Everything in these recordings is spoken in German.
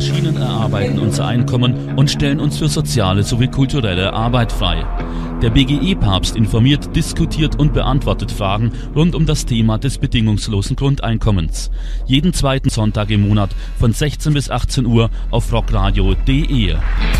Maschinen erarbeiten unser Einkommen und stellen uns für soziale sowie kulturelle Arbeit frei. Der BGE-Papst informiert, diskutiert und beantwortet Fragen rund um das Thema des bedingungslosen Grundeinkommens. Jeden zweiten Sonntag im Monat von 16 bis 18 Uhr auf rockradio.de.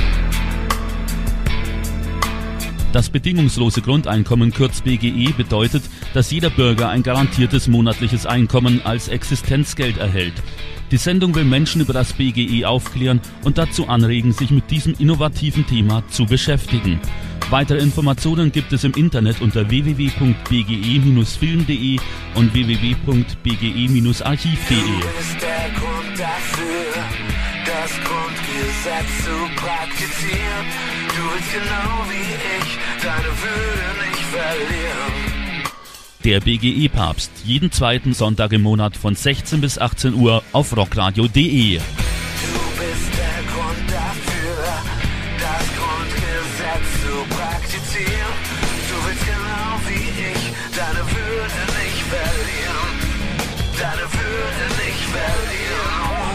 Das bedingungslose Grundeinkommen, kurz BGE, bedeutet, dass jeder Bürger ein garantiertes monatliches Einkommen als Existenzgeld erhält. Die Sendung will Menschen über das BGE aufklären und dazu anregen, sich mit diesem innovativen Thema zu beschäftigen. Weitere Informationen gibt es im Internet unter www.bge-film.de und www.bge-archiv.de. Du bist der Grund dafür, das Grundgesetz zu praktizieren. Du willst genau wie ich deine Würde nicht verlieren. Der BGE-Papst, jeden zweiten Sonntag im Monat von 16 bis 18 Uhr auf rockradio.de. Du bist der Grund dafür, das Grundgesetz zu praktizieren. Du willst genau wie ich deine Würde nicht verlieren. Deine Würde nicht verlieren.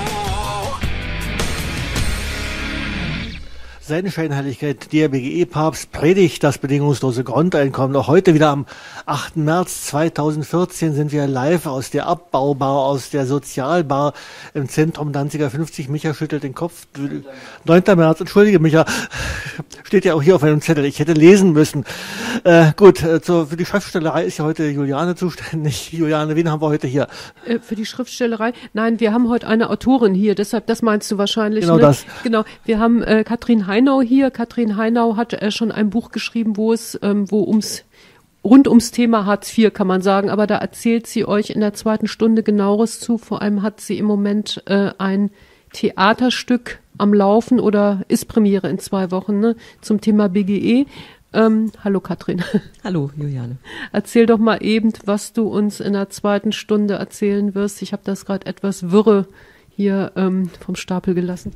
Seine Scheinheiligkeit, der BGE-Papst, predigt das bedingungslose Grundeinkommen. Auch heute wieder am 8. März 2014 sind wir live aus der Abbaubar, aus der Sozialbar im Zentrum Danziger 50. Micha schüttelt den Kopf. 9. März, entschuldige Micha, steht ja auch hier auf meinem Zettel. Ich hätte lesen müssen. Gut, für die Schriftstellerei ist ja heute Juliane zuständig. Juliane, wen haben wir heute hier? Für die Schriftstellerei? Nein, wir haben heute eine Autorin hier, deshalb, das meinst du wahrscheinlich. Genau, ne? das. Genau, wir haben Katrin Heinau hier. Katrin Heinau hat schon ein Buch geschrieben, wo rund ums Thema Hartz IV, kann man sagen, aber da erzählt sie euch in der zweiten Stunde Genaueres zu. Vor allem hat sie im Moment ein Theaterstück am Laufen oder ist Premiere in 2 Wochen, ne, zum Thema BGE. Hallo Katrin. Hallo Juliane. Erzähl doch mal eben, was du uns in der zweiten Stunde erzählen wirst. Ich habe das gerade etwas wirre hier vom Stapel gelassen.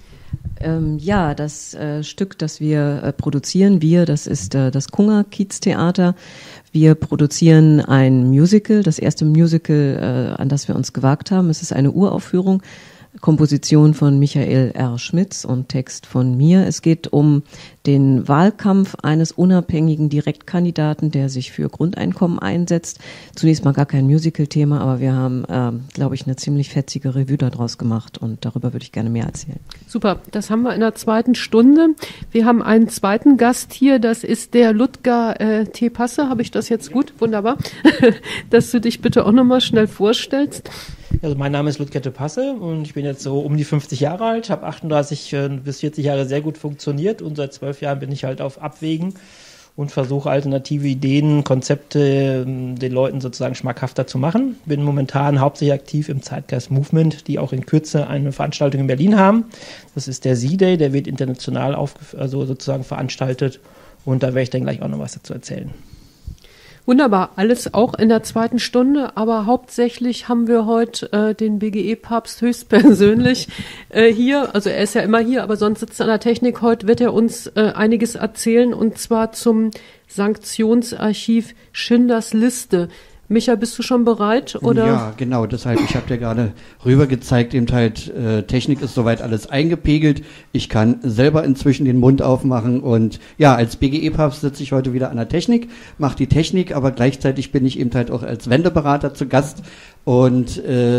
Ja, das Stück, das wir produzieren, das ist das Kunger-Kiez-Theater. Wir produzieren ein Musical, das erste Musical, an das wir uns gewagt haben. Es ist eine Uraufführung, Komposition von Michael R. Schmitz und Text von mir. Es geht um den Wahlkampf eines unabhängigen Direktkandidaten, der sich für Grundeinkommen einsetzt. Zunächst mal gar kein Musical-Thema, aber wir haben, glaube ich, eine ziemlich fetzige Revue daraus gemacht und darüber würde ich gerne mehr erzählen. Super, das haben wir in der zweiten Stunde. Wir haben einen zweiten Gast hier, das ist der Ludger T. Passe. Habe ich das jetzt gut? Wunderbar. Dass du dich bitte auch nochmal schnell vorstellst. Also mein Name ist Ludger T. Passe und ich bin jetzt so um die 50 Jahre alt, habe 38 bis 40 Jahre sehr gut funktioniert und seit 12 Jahren bin ich halt auf Abwägen und versuche alternative Ideen, Konzepte den Leuten sozusagen schmackhafter zu machen. Bin momentan hauptsächlich aktiv im Zeitgeist Movement, die auch in Kürze eine Veranstaltung in Berlin haben. Das ist der Z-Day, der wird international sozusagen veranstaltet und da werde ich dann gleich auch noch was dazu erzählen. Wunderbar, alles auch in der zweiten Stunde, aber hauptsächlich haben wir heute den BGE-Papst höchstpersönlich hier, also er ist ja immer hier, aber sonst sitzt er an der Technik. Heute wird er uns einiges erzählen und zwar zum Sanktionsarchiv Schindlers Liste. Micha, bist du schon bereit? Oder? Ja, genau, deshalb, ich habe dir gerade rüber gezeigt, eben halt, Technik ist soweit alles eingepegelt. Ich kann selber inzwischen den Mund aufmachen und ja, als BGE-Papst sitze ich heute wieder an der Technik, mache die Technik, aber gleichzeitig bin ich eben halt auch als Wendeberater zu Gast und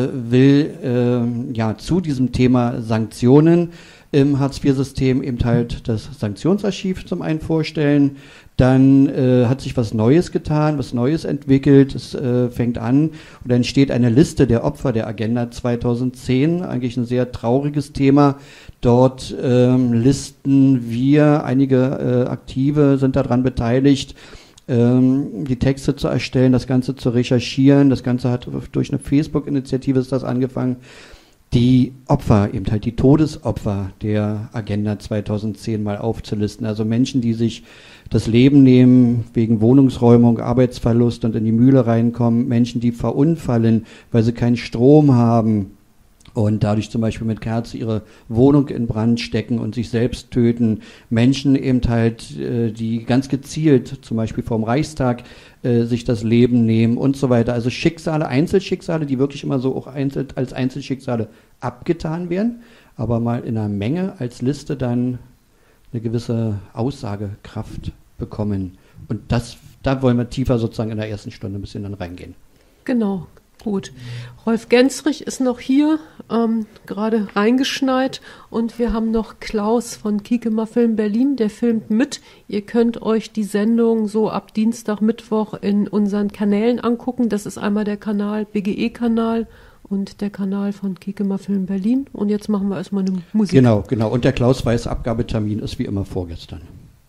will zu diesem Thema Sanktionen im Hartz-IV-System eben halt das Sanktionsarchiv zum einen vorstellen. Dann hat sich was Neues getan, was Neues entwickelt. Es fängt an oder entsteht eine Liste der Opfer der Agenda 2010. Eigentlich ein sehr trauriges Thema. Dort listen wir, einige Aktive sind daran beteiligt, die Texte zu erstellen, das Ganze zu recherchieren. Das Ganze hat durch eine Facebook-Initiative ist das angefangen. Die Opfer, eben halt die Todesopfer der Agenda 2010 mal aufzulisten. Also Menschen, die sich das Leben nehmen wegen Wohnungsräumung, Arbeitsverlust und in die Mühle reinkommen. Menschen, die verunfallen, weil sie keinen Strom haben und dadurch zum Beispiel mit Kerze ihre Wohnung in Brand stecken und sich selbst töten. Menschen eben halt, die ganz gezielt zum Beispiel vom Reichstag sich das Leben nehmen und so weiter. Also Schicksale, Einzelschicksale, die wirklich immer so auch als Einzelschicksale abgetan werden. aber mal in einer Menge als Liste dann eine gewisse Aussagekraft bekommen. Und da wollen wir tiefer sozusagen in der ersten Stunde ein bisschen dann reingehen. Genau, gut. Rolf Gensrich ist noch hier, gerade reingeschneit, und wir haben noch Klaus von Kikema Film Berlin, der filmt mit. Ihr könnt euch die Sendung so ab Dienstag, Mittwoch in unseren Kanälen angucken. Das ist einmal der Kanal, BGE-Kanal, und der Kanal von Kikema Film Berlin. Und jetzt machen wir erstmal eine Musik. Genau. Und der Klaus weiß, Abgabetermin ist wie immer vorgestern.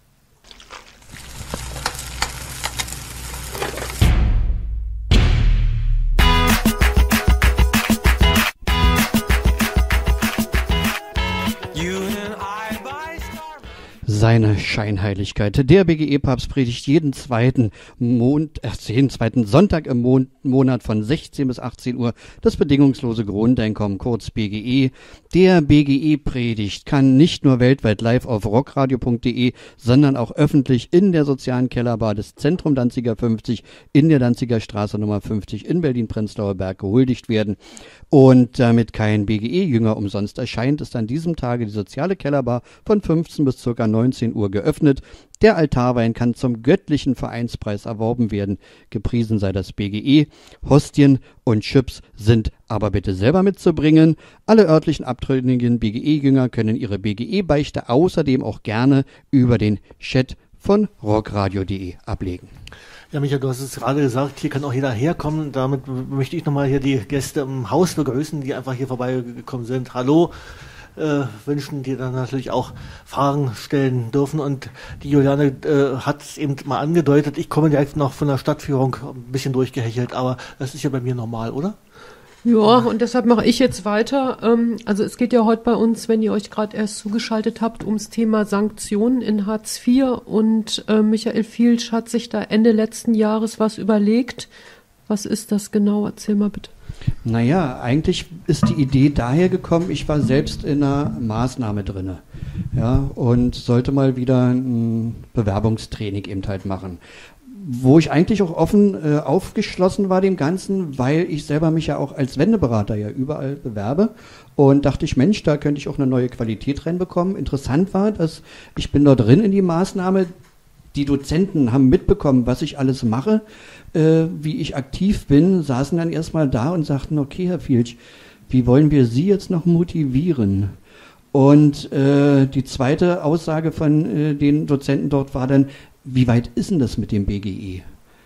Seine Scheinheiligkeit. Der BGE-Papst predigt jeden zweiten Sonntag im Monat von 16 bis 18 Uhr das bedingungslose Grundeinkommen, kurz BGE. Der BGE-Predigt kann nicht nur weltweit live auf rockradio.de, sondern auch öffentlich in der sozialen Kellerbar des Zentrum Danziger 50 in der Danziger Straße Nummer 50 in Berlin-Prenzlauer Berg gehuldigt werden. Und damit kein BGE-Jünger umsonst erscheint, ist an diesem Tage die soziale Kellerbar von 15 bis ca. 19 Uhr geöffnet. Der Altarwein kann zum göttlichen Vereinspreis erworben werden. Gepriesen sei das BGE. Hostien und Chips sind aber bitte selber mitzubringen. Alle örtlichen abtrünnigen BGE-Jünger können ihre BGE-Beichte außerdem auch gerne über den Chat von rockradio.de ablegen. Ja, Michael, du hast es gerade gesagt, hier kann auch jeder herkommen. Damit möchte ich nochmal hier die Gäste im Haus begrüßen, die einfach hier vorbeigekommen sind. Hallo, wünschen, die dann natürlich auch Fragen stellen dürfen. Und die Juliane hat es eben mal angedeutet, ich komme direkt noch von der Stadtführung ein bisschen durchgehechelt, aber das ist ja bei mir normal, oder? Ja, und deshalb mache ich jetzt weiter. Also es geht ja heute bei uns, wenn ihr euch gerade erst zugeschaltet habt, ums Thema Sanktionen in Hartz IV. Und Michael Fielsch hat sich da Ende letzten Jahres was überlegt. Was ist das genau? Erzähl mal bitte. Naja, eigentlich ist die Idee daher gekommen, ich war selbst in einer Maßnahme drinne, ja, und sollte mal wieder ein Bewerbungstraining eben halt machen. Wo ich eigentlich auch offen aufgeschlossen war dem Ganzen, weil ich selber mich ja auch als Wendeberater ja überall bewerbe und dachte ich, Mensch, da könnte ich auch eine neue Qualität reinbekommen. Interessant war, dass ich bin dort drin in die Maßnahme, die Dozenten haben mitbekommen, was ich alles mache, wie ich aktiv bin, saßen dann erstmal da und sagten, okay, Herr Fielsch, wie wollen wir Sie jetzt noch motivieren? Und die zweite Aussage von den Dozenten dort war dann, wie weit ist denn das mit dem BGE?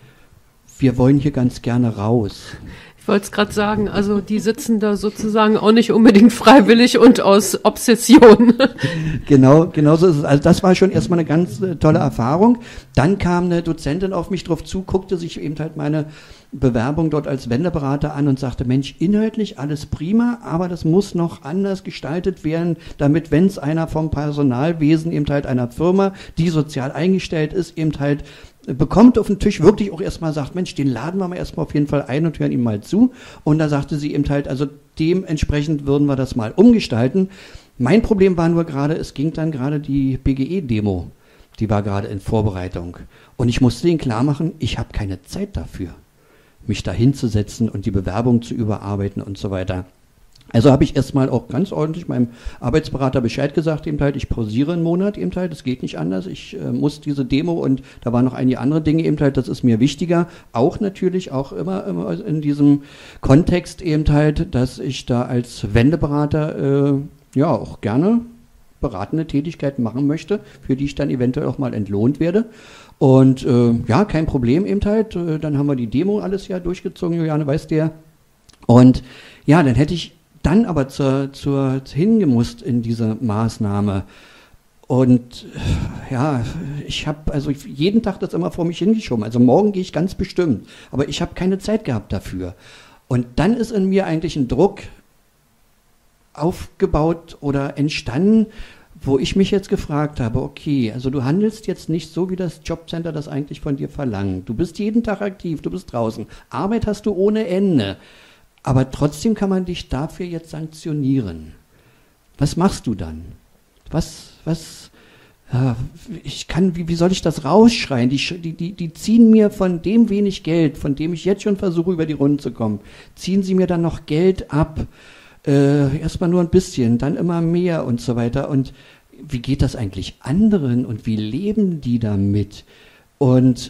Wir wollen hier ganz gerne raus. Ich wollte es gerade sagen, also die sitzen da sozusagen auch nicht unbedingt freiwillig und aus Obsession. Genau so ist es. Also das war schon erstmal eine ganz tolle Erfahrung. Dann kam eine Dozentin auf mich drauf zu, guckte sich eben halt meine Bewerbung dort als Wendeberater an und sagte, Mensch, inhaltlich alles prima, aber das muss noch anders gestaltet werden, damit, wenn es einer vom Personalwesen eben halt einer Firma, die sozial eingestellt ist, eben halt bekommt auf den Tisch, wirklich auch erstmal sagt, Mensch, den laden wir mal erstmal auf jeden Fall ein und hören ihm mal zu. Und da sagte sie eben halt, also dementsprechend würden wir das mal umgestalten. Mein Problem war nur gerade, es ging dann gerade die BGE-Demo, die war gerade in Vorbereitung. Und ich musste ihnen klar machen, ich habe keine Zeit dafür, mich da hinzusetzen und die Bewerbung zu überarbeiten und so weiter. Also habe ich erstmal auch ganz ordentlich meinem Arbeitsberater Bescheid gesagt, eben halt, ich pausiere einen Monat eben halt, das geht nicht anders, ich muss diese Demo und da waren noch einige andere Dinge eben halt, das ist mir wichtiger, auch natürlich, auch immer in diesem Kontext eben halt, dass ich da als Wendeberater ja auch gerne beratende Tätigkeiten machen möchte, für die ich dann eventuell auch mal entlohnt werde. Und ja, kein Problem eben halt, dann haben wir die Demo alles ja durchgezogen, Juliane, weißt du ja. Und ja, dann hätte ich dann aber hingemusst in diese Maßnahme. Und ja, ich habe also jeden Tag das immer vor mich hingeschoben. Also morgen gehe ich ganz bestimmt, aber ich habe keine Zeit gehabt dafür. Und dann ist in mir eigentlich ein Druck aufgebaut oder entstanden, wo ich mich jetzt gefragt habe, okay, also du handelst jetzt nicht so, wie das Jobcenter das eigentlich von dir verlangt. Du bist jeden Tag aktiv, du bist draußen. Arbeit hast du ohne Ende. Aber trotzdem kann man dich dafür jetzt sanktionieren. Was machst du dann? Wie soll ich das rausschreien? Die ziehen mir von dem wenig Geld, von dem ich jetzt schon versuche, über die Runden zu kommen, ziehen sie mir dann noch Geld ab. erstmal nur ein bisschen, dann immer mehr und so weiter. Und wie geht das eigentlich anderen und wie leben die damit? Und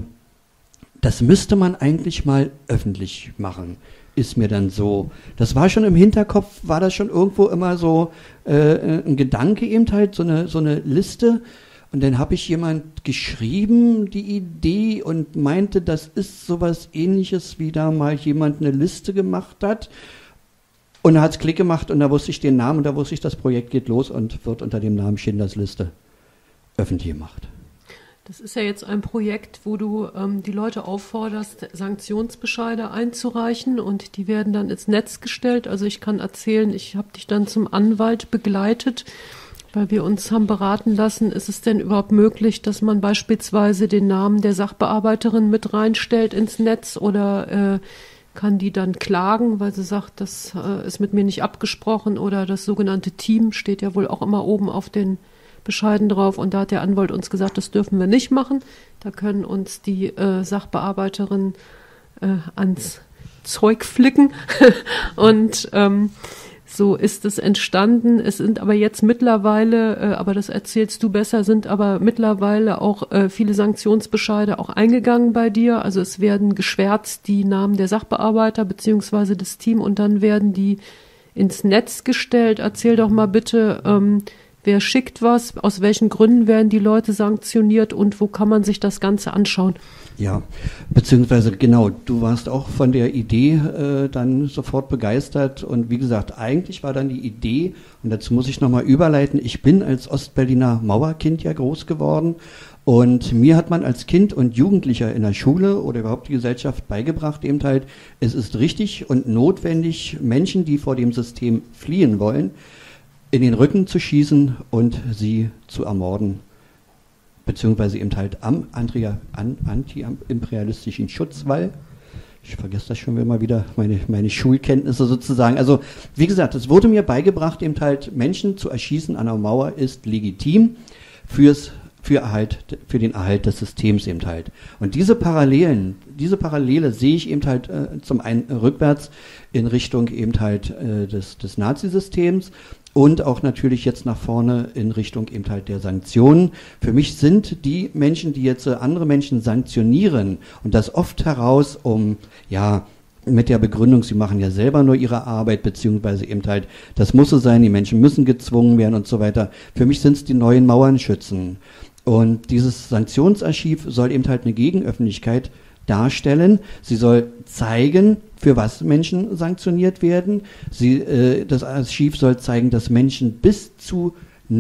das müsste man eigentlich mal öffentlich machen, ist mir dann so. Das war schon im Hinterkopf, war das schon irgendwo immer so ein Gedanke eben halt, so eine Liste. Und dann habe ich jemand geschrieben, die Idee, und meinte, das ist sowas Ähnliches, wie da mal jemand eine Liste gemacht hat. Und da hat es Klick gemacht und da wusste ich den Namen und da wusste ich, das Projekt geht los und wird unter dem Namen Schindlers Liste öffentlich gemacht. Das ist ja jetzt ein Projekt, wo du die Leute aufforderst, Sanktionsbescheide einzureichen, und die werden dann ins Netz gestellt. Also ich kann erzählen, ich habe dich dann zum Anwalt begleitet, weil wir uns haben beraten lassen, ist es denn überhaupt möglich, dass man beispielsweise den Namen der Sachbearbeiterin mit reinstellt ins Netz, oder kann die dann klagen, weil sie sagt, das ist mit mir nicht abgesprochen, oder das sogenannte Team steht ja wohl auch immer oben auf den Bescheiden drauf, und da hat der Anwalt uns gesagt, das dürfen wir nicht machen, da können uns die Sachbearbeiterinnen ans Zeug flicken und so ist es entstanden. Es sind aber jetzt mittlerweile, aber das erzählst du besser, sind aber mittlerweile auch viele Sanktionsbescheide auch eingegangen bei dir. Also es werden geschwärzt die Namen der Sachbearbeiter beziehungsweise des Teams, und dann werden die ins Netz gestellt. Erzähl doch mal bitte, wer schickt was, aus welchen Gründen werden die Leute sanktioniert und wo kann man sich das Ganze anschauen? Ja, beziehungsweise genau, du warst auch von der Idee dann sofort begeistert, und wie gesagt, eigentlich war dann die Idee, und dazu muss ich nochmal überleiten, ich bin als Ostberliner Mauerkind ja groß geworden, und mir hat man als Kind und Jugendlicher in der Schule oder überhaupt die Gesellschaft beigebracht, eben halt, es ist richtig und notwendig, Menschen, die vor dem System fliehen wollen, in den Rücken zu schießen und sie zu ermorden, beziehungsweise eben halt am anti-imperialistischen Schutzwall. Ich vergesse das schon immer wieder, meine Schulkenntnisse sozusagen. Also wie gesagt, es wurde mir beigebracht, eben halt Menschen zu erschießen an der Mauer ist legitim für den Erhalt des Systems eben halt. Und diese Parallele sehe ich eben halt zum einen rückwärts in Richtung eben halt des Nazisystems und auch natürlich jetzt nach vorne in Richtung eben halt der Sanktionen. Für mich sind die Menschen, die jetzt andere Menschen sanktionieren, und das oft heraus mit der Begründung, sie machen ja selber nur ihre Arbeit, beziehungsweise eben halt, das muss so sein, die Menschen müssen gezwungen werden und so weiter. Für mich sind es die neuen Mauernschützen. Und dieses Sanktionsarchiv soll eben halt eine Gegenöffentlichkeit darstellen. Sie soll zeigen, für was Menschen sanktioniert werden. Das Archiv soll zeigen, dass Menschen bis zu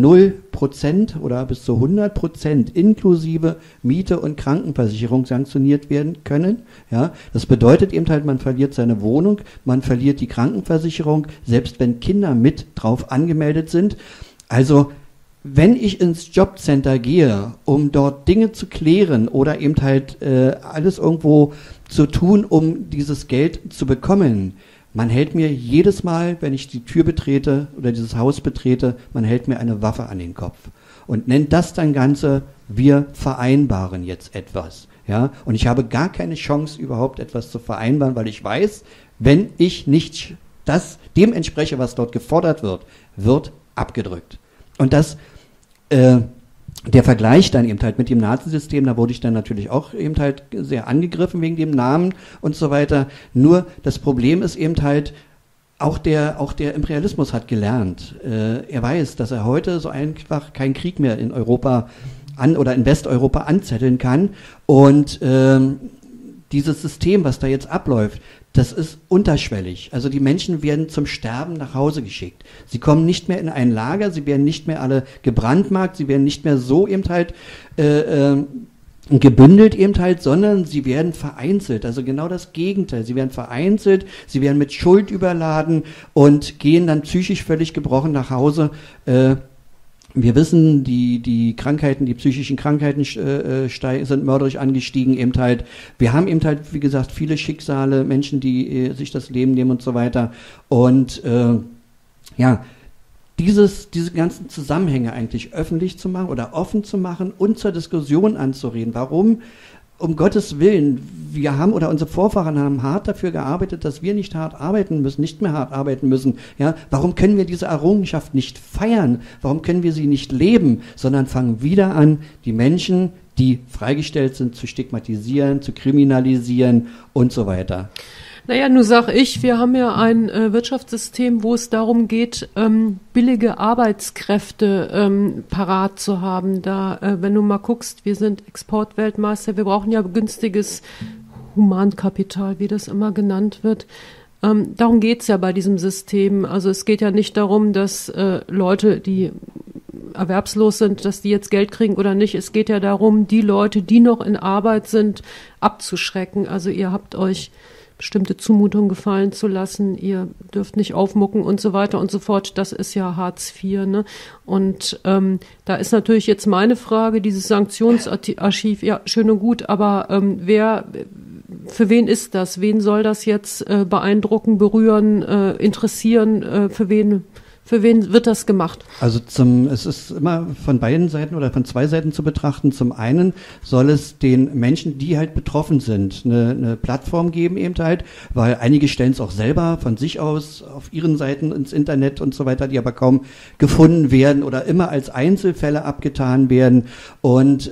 0% oder bis zu 100% inklusive Miete und Krankenversicherung sanktioniert werden können. Ja, das bedeutet eben halt, man verliert seine Wohnung, man verliert die Krankenversicherung, selbst wenn Kinder mit drauf angemeldet sind. Also wenn ich ins Jobcenter gehe, um dort Dinge zu klären oder eben halt alles irgendwo zu tun, um dieses Geld zu bekommen, man hält mir jedes Mal, wenn ich die Tür betrete oder dieses Haus betrete, man hält mir eine Waffe an den Kopf und nennt das dann Ganze, wir vereinbaren jetzt etwas. Ja? Und ich habe gar keine Chance, überhaupt etwas zu vereinbaren, weil ich weiß, wenn ich nicht dem entspreche, was dort gefordert wird, wird abgedrückt. Und der Vergleich dann eben halt mit dem Nazisystem, da wurde ich dann natürlich auch eben halt sehr angegriffen wegen dem Namen und so weiter. Nur das Problem ist eben halt, auch der Imperialismus hat gelernt. Er weiß, dass er heute so einfach keinen Krieg mehr in Europa oder in Westeuropa anzetteln kann. Und dieses System, was da jetzt abläuft, das ist unterschwellig. Also die Menschen werden zum Sterben nach Hause geschickt. Sie kommen nicht mehr in ein Lager, sie werden nicht mehr alle gebrandmarkt, sie werden nicht mehr so eben halt gebündelt eben halt, sondern sie werden vereinzelt. Also genau das Gegenteil. Sie werden vereinzelt, sie werden mit Schuld überladen und gehen dann psychisch völlig gebrochen nach Hause. Wir wissen, die Krankheiten, die psychischen Krankheiten sind mörderisch angestiegen eben halt. Wir haben eben halt, wie gesagt, viele Schicksale, Menschen, die sich das Leben nehmen und so weiter. Und diese ganzen Zusammenhänge eigentlich öffentlich zu machen oder offen zu machen und zur Diskussion anzureden. Warum um Gottes Willen, wir haben oder unsere Vorfahren haben hart dafür gearbeitet, dass wir nicht hart arbeiten müssen, nicht mehr hart arbeiten müssen. Ja, warum können wir diese Errungenschaft nicht feiern? Warum können wir sie nicht leben? Sondern fangen wieder an, die Menschen, die freigestellt sind, zu stigmatisieren, zu kriminalisieren und so weiter. Naja, nun sag ich, wir haben ja ein Wirtschaftssystem, wo es darum geht, billige Arbeitskräfte parat zu haben. Da, wenn du mal guckst, wir sind Exportweltmeister, wir brauchen ja günstiges Humankapital, wie das immer genannt wird. Darum geht's ja bei diesem System. Also es geht ja nicht darum, dass Leute, die erwerbslos sind, dass die jetzt Geld kriegen oder nicht. Es geht ja darum, die Leute, die noch in Arbeit sind, abzuschrecken. Also ihr habt euch bestimmte Zumutungen gefallen zu lassen, ihr dürft nicht aufmucken und so weiter und so fort. Das ist ja Hartz IV, ne? Und da ist natürlich jetzt meine Frage, dieses Sanktionsarchiv, ja, schön und gut, aber für wen ist das? Wen soll das jetzt beeindrucken, berühren, interessieren? Für wen wird das gemacht? Also es ist immer von beiden Seiten oder von zwei Seiten zu betrachten. Zum einen soll es den Menschen, die halt betroffen sind, eine Plattform geben eben halt, weil einige stellen es auch selber von sich aus auf ihren Seiten ins Internet und so weiter, die aber kaum gefunden werden oder immer als Einzelfälle abgetan werden und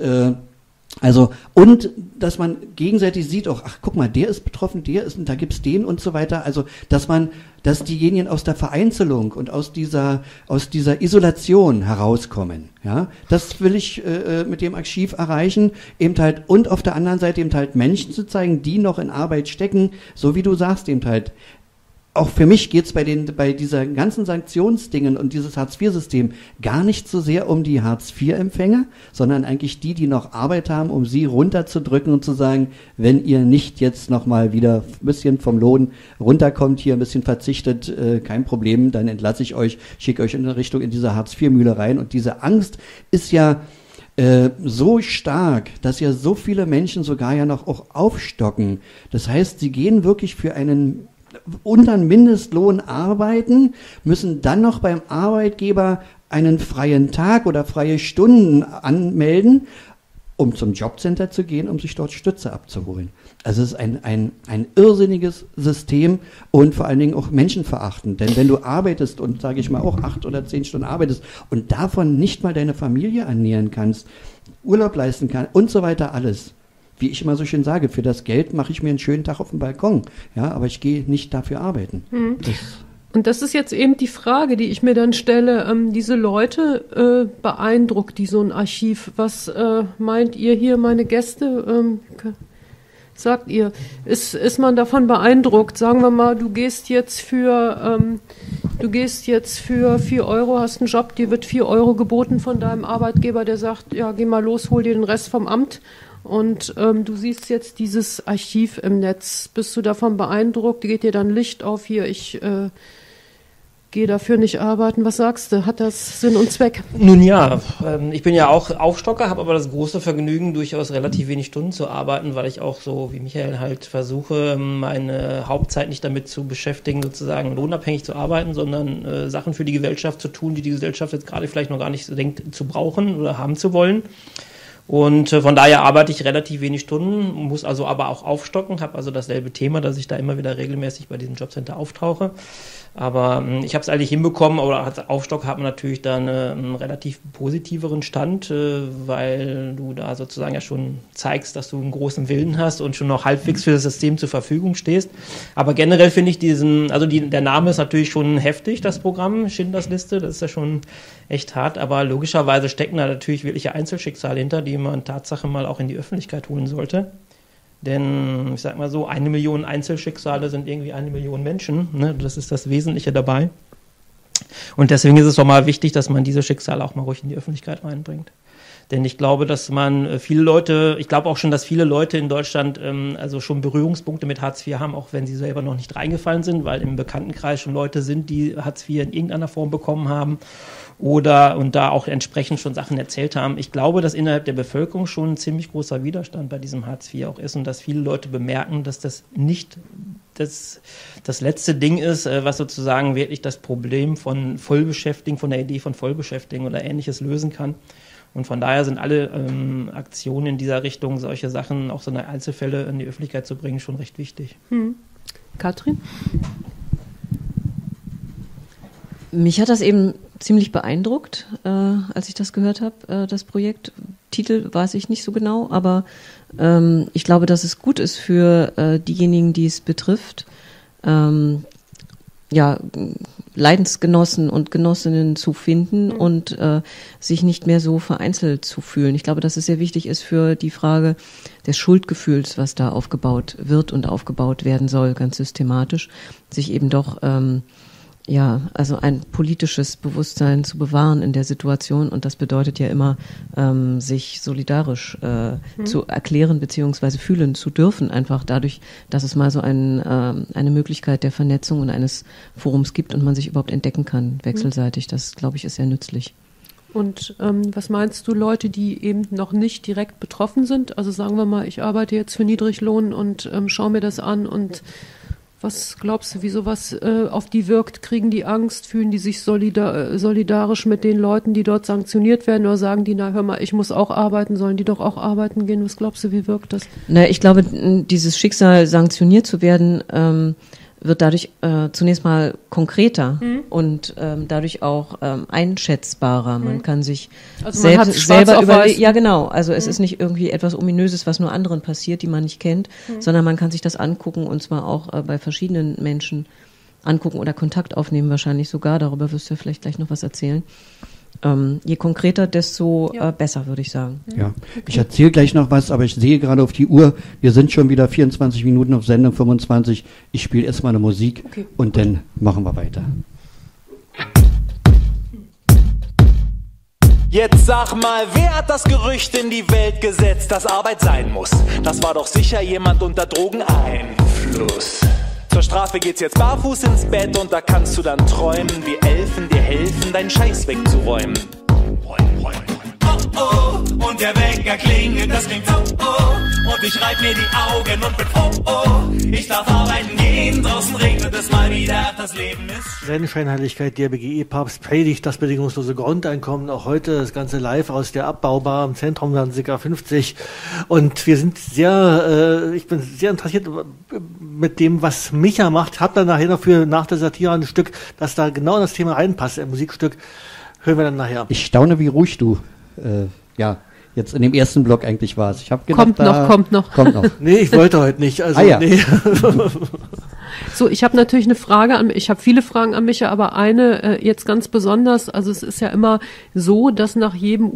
dass man gegenseitig sieht auch, ach guck mal, der ist betroffen, der ist und da gibt's den und so weiter. Also dass diejenigen aus der Vereinzelung und aus dieser Isolation herauskommen. Ja, das will ich mit dem Archiv erreichen, eben halt und auf der anderen Seite eben halt Menschen zu zeigen, die noch in Arbeit stecken, so wie du sagst eben halt. Auch für mich geht's bei dieser ganzen Sanktionsdingen und dieses Hartz-IV-System gar nicht so sehr um die Hartz-IV-Empfänger, sondern eigentlich die noch Arbeit haben, um sie runterzudrücken und zu sagen, wenn ihr nicht jetzt nochmal wieder ein bisschen vom Lohn runterkommt, hier ein bisschen verzichtet, kein Problem, dann entlasse ich euch, schicke euch in eine Richtung in diese Hartz-IV-Mühle rein. Und diese Angst ist ja so stark, dass ja so viele Menschen sogar ja noch auch aufstocken. Das heißt, sie gehen wirklich für einen unter einen Mindestlohn arbeiten, müssen dann noch beim Arbeitgeber einen freien Tag oder freie Stunden anmelden, um zum Jobcenter zu gehen, um sich dort Stütze abzuholen. Also es ist ein irrsinniges System und vor allen Dingen auch menschenverachtend. Denn wenn du arbeitest und, sage ich mal, auch 8 oder 10 Stunden arbeitest und davon nicht mal deine Familie ernähren kannst, Urlaub leisten kannst und so weiter alles, wie ich immer so schön sage, für das Geld mache ich mir einen schönen Tag auf dem Balkon. Ja, aber ich gehe nicht dafür arbeiten. Und das ist jetzt eben die Frage, die ich mir dann stelle. Diese Leute beeindruckt die so ein Archiv. Was meint ihr hier, meine Gäste? Sagt ihr, ist man davon beeindruckt? Sagen wir mal, du gehst jetzt für 4 Euro, hast einen Job, dir wird 4 Euro geboten von deinem Arbeitgeber, der sagt, ja, geh mal los, hol dir den Rest vom Amt. Und du siehst jetzt dieses Archiv im Netz. Bist du davon beeindruckt? Geht dir dann Licht auf hier? Ich gehe dafür nicht arbeiten. Was sagst du? Hat das Sinn und Zweck? Nun ja, ich bin ja auch Aufstocker, habe aber das große Vergnügen, durchaus relativ wenig Stunden zu arbeiten, weil ich auch so wie Michael halt versuche, meine Hauptzeit nicht damit zu beschäftigen, sozusagen lohnabhängig zu arbeiten, sondern Sachen für die Gesellschaft zu tun, die die Gesellschaft jetzt gerade vielleicht noch gar nicht so denkt zu brauchen oder haben zu wollen. Und von daher arbeite ich relativ wenig Stunden, muss also aber auch aufstocken, habe also dasselbe Thema, dass ich da immer wieder regelmäßig bei diesem Jobcenter auftauche. Aber ich habe es eigentlich hinbekommen, aber als Aufstock hat man natürlich dann einen relativ positiveren Stand, weil du da sozusagen ja schon zeigst, dass du einen großen Willen hast und schon noch halbwegs für das System zur Verfügung stehst. Aber generell finde ich der Name ist natürlich schon heftig, das Programm, Schindlers Liste, das ist ja schon echt hart, aber logischerweise stecken da natürlich wirkliche Einzelschicksale hinter, die man Tatsache mal auch in die Öffentlichkeit holen sollte. Denn, ich sag mal so, 1 Million Einzelschicksale sind irgendwie 1 Million Menschen. Ne? Das ist das Wesentliche dabei. Und deswegen ist es doch mal wichtig, dass man diese Schicksale auch mal ruhig in die Öffentlichkeit reinbringt. Denn ich glaube, dass ich glaube auch schon, dass viele Leute in Deutschland also schon Berührungspunkte mit Hartz IV haben, auch wenn sie selber noch nicht reingefallen sind, weil im Bekanntenkreis schon Leute sind, die Hartz IV in irgendeiner Form bekommen haben. und da auch entsprechend schon Sachen erzählt haben. Ich glaube, dass innerhalb der Bevölkerung schon ein ziemlich großer Widerstand bei diesem Hartz IV auch ist und dass viele Leute bemerken, dass das nicht das letzte Ding ist, was sozusagen wirklich das Problem von Vollbeschäftigung, von der Idee von Vollbeschäftigung oder Ähnliches lösen kann. Und von daher sind alle Aktionen in dieser Richtung, solche Sachen, auch so eine Einzelfälle in die Öffentlichkeit zu bringen, schon recht wichtig. Katrin? Mich hat das eben ziemlich beeindruckt, als ich das gehört habe, das Projekt. Titel weiß ich nicht so genau, aber ich glaube, dass es gut ist für diejenigen, die es betrifft, Leidensgenossen und Genossinnen zu finden und sich nicht mehr so vereinzelt zu fühlen. Ich glaube, dass es sehr wichtig ist für die Frage des Schuldgefühls, was da aufgebaut wird und aufgebaut werden soll, ganz systematisch, sich eben doch also ein politisches Bewusstsein zu bewahren in der Situation, und das bedeutet ja immer, sich solidarisch zu erklären beziehungsweise fühlen zu dürfen, einfach dadurch, dass es mal so eine Möglichkeit der Vernetzung und eines Forums gibt und man sich überhaupt entdecken kann, wechselseitig. Das, glaube ich, ist sehr nützlich. Und was meinst du, Leute, die eben noch nicht direkt betroffen sind? Also sagen wir mal, ich arbeite jetzt für Niedriglohn und schaue mir das an, und was glaubst du, wie sowas auf die wirkt? Kriegen die Angst? Fühlen die sich solidarisch mit den Leuten, die dort sanktioniert werden? Oder sagen die, na hör mal, ich muss auch arbeiten, sollen die doch auch arbeiten gehen? Was glaubst du, wie wirkt das? Ich glaube, dieses Schicksal, sanktioniert zu werden, wird dadurch zunächst mal konkreter und dadurch auch einschätzbarer. Man kann sich selber überlegen. Ja, genau. Also es ist nicht irgendwie etwas Ominöses, was nur anderen passiert, die man nicht kennt, sondern man kann sich das angucken, und zwar auch bei verschiedenen Menschen angucken oder Kontakt aufnehmen, wahrscheinlich sogar. Darüber wirst du ja vielleicht gleich noch was erzählen. Je konkreter, desto besser, würde ich sagen. Ja, ich erzähle gleich noch was, aber ich sehe gerade auf die Uhr, wir sind schon wieder 24 Minuten auf Sendung, 25. Ich spiele erstmal eine Musik und dann machen wir weiter. Jetzt sag mal, wer hat das Gerücht in die Welt gesetzt, dass Arbeit sein muss? Das war doch sicher jemand unter Drogeneinfluss. Zur Strafe geht's jetzt barfuß ins Bett und da kannst du dann träumen, wie Elfen dir helfen, deinen Scheiß wegzuräumen. Oh oh, und der Wecker klingelt, das klingt so oh, und ich reib mir die Augen und bin froh, oh, ich darf arbeiten gehen, draußen regnet es mal wieder, das Leben ist... Seine Scheinheiligkeit, der BGE-Papst, predigt das bedingungslose Grundeinkommen, auch heute das Ganze live aus der Abbaubar im Zentrum dann ca. 50, und wir sind ich bin sehr interessiert mit dem, was Micha macht. Hab dann nachher noch nach der Satire ein Stück, das da genau in das Thema reinpasst, ein Musikstück, hören wir dann nachher. Ich staune, wie ruhig du jetzt in dem ersten Block eigentlich warst. Ich habe gedacht, kommt noch. Nee, ich wollte heute nicht. Also, nee. So, ich habe natürlich eine Frage ich habe viele Fragen an Micha, aber eine jetzt ganz besonders. Also es ist ja immer so, dass nach jedem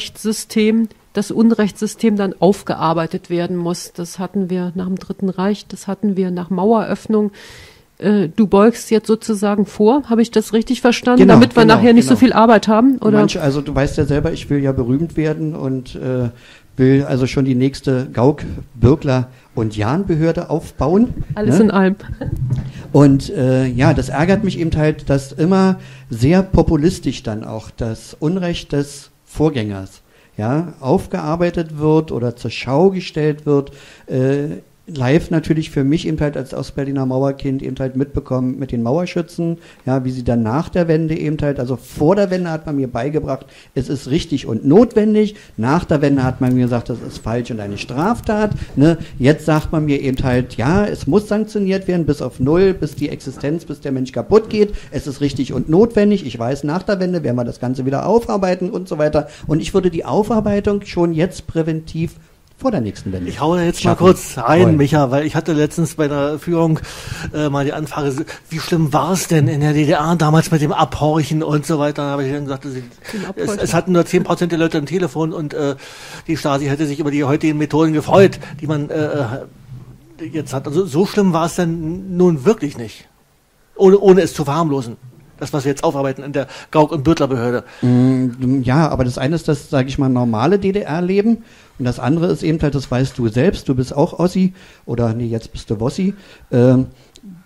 das Unrechtssystem dann aufgearbeitet werden muss. Das hatten wir nach dem Dritten Reich, das hatten wir nach Maueröffnung. Du beugst jetzt sozusagen vor, habe ich das richtig verstanden, damit wir nachher nicht so viel Arbeit haben? Oder? Also du weißt ja selber, ich will ja berühmt werden und will also schon die nächste Gauck, Birkler und Jahn-Behörde aufbauen. Alles in allem. Und das ärgert mich eben halt, dass immer sehr populistisch dann auch das Unrecht des Vorgängers aufgearbeitet wird oder zur Schau gestellt wird. Live natürlich für mich eben halt als Ostberliner Mauerkind eben halt mitbekommen mit den Mauerschützen, wie sie dann nach der Wende eben halt, also vor der Wende hat man mir beigebracht, es ist richtig und notwendig, nach der Wende hat man mir gesagt, das ist falsch und eine Straftat, ne? Jetzt sagt man mir eben halt, es muss sanktioniert werden bis auf Null, bis der Mensch kaputt geht, es ist richtig und notwendig, ich weiß, nach der Wende werden wir das Ganze wieder aufarbeiten und so weiter, und ich würde die Aufarbeitung schon jetzt präventiv vor der nächsten Wende. Ich hau da jetzt mal kurz rein, Micha, weil ich hatte letztens bei der Führung mal die Anfrage, wie schlimm war es denn in der DDR damals mit dem Abhorchen und so weiter. Da habe ich dann gesagt, es hatten nur 10% der Leute am Telefon, und die Stasi hätte sich über die heutigen Methoden gefreut, die man jetzt hat. Also so schlimm war es denn nun wirklich nicht, ohne es zu verharmlosen. Das, was wir jetzt aufarbeiten in der Gauck- und Birkler-Behörde. Ja, aber das eine ist das, sage ich mal, normale DDR-Leben, und das andere ist eben halt, das weißt du selbst, du bist auch Ossi, oder nee, jetzt bist du Wossi.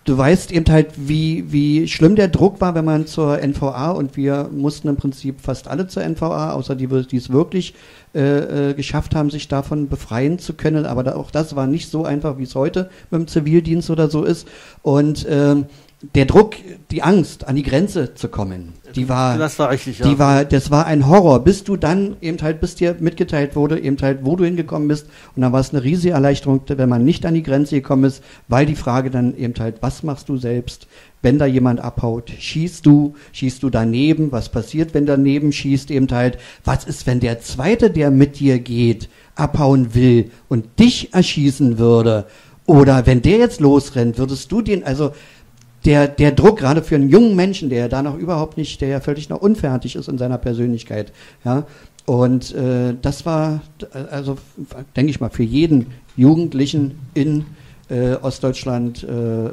du weißt eben halt, wie schlimm der Druck war, wenn man zur NVA, und wir mussten im Prinzip fast alle zur NVA, außer die es wirklich geschafft haben, sich davon befreien zu können. Aber auch das war nicht so einfach, wie es heute mit dem Zivildienst oder so ist. Und der Druck, die Angst, an die Grenze zu kommen, das war richtig, ja. Das war ein Horror, bis du dann eben halt, bis dir mitgeteilt wurde, eben halt, wo du hingekommen bist. Und dann war es eine riesige Erleichterung, wenn man nicht an die Grenze gekommen ist, weil die Frage dann eben halt, was machst du selbst, wenn da jemand abhaut? Schießt du daneben? Was passiert, wenn daneben schießt? Eben halt, was ist, wenn der Zweite, der mit dir geht, abhauen will und dich erschießen würde? Oder wenn der jetzt losrennt, würdest du den, also der Druck, gerade für einen jungen Menschen, der da noch überhaupt nicht, der ja völlig noch unfertig ist in seiner Persönlichkeit, ja, und das war, also denke ich mal, für jeden Jugendlichen in Ostdeutschland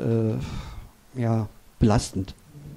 belastend.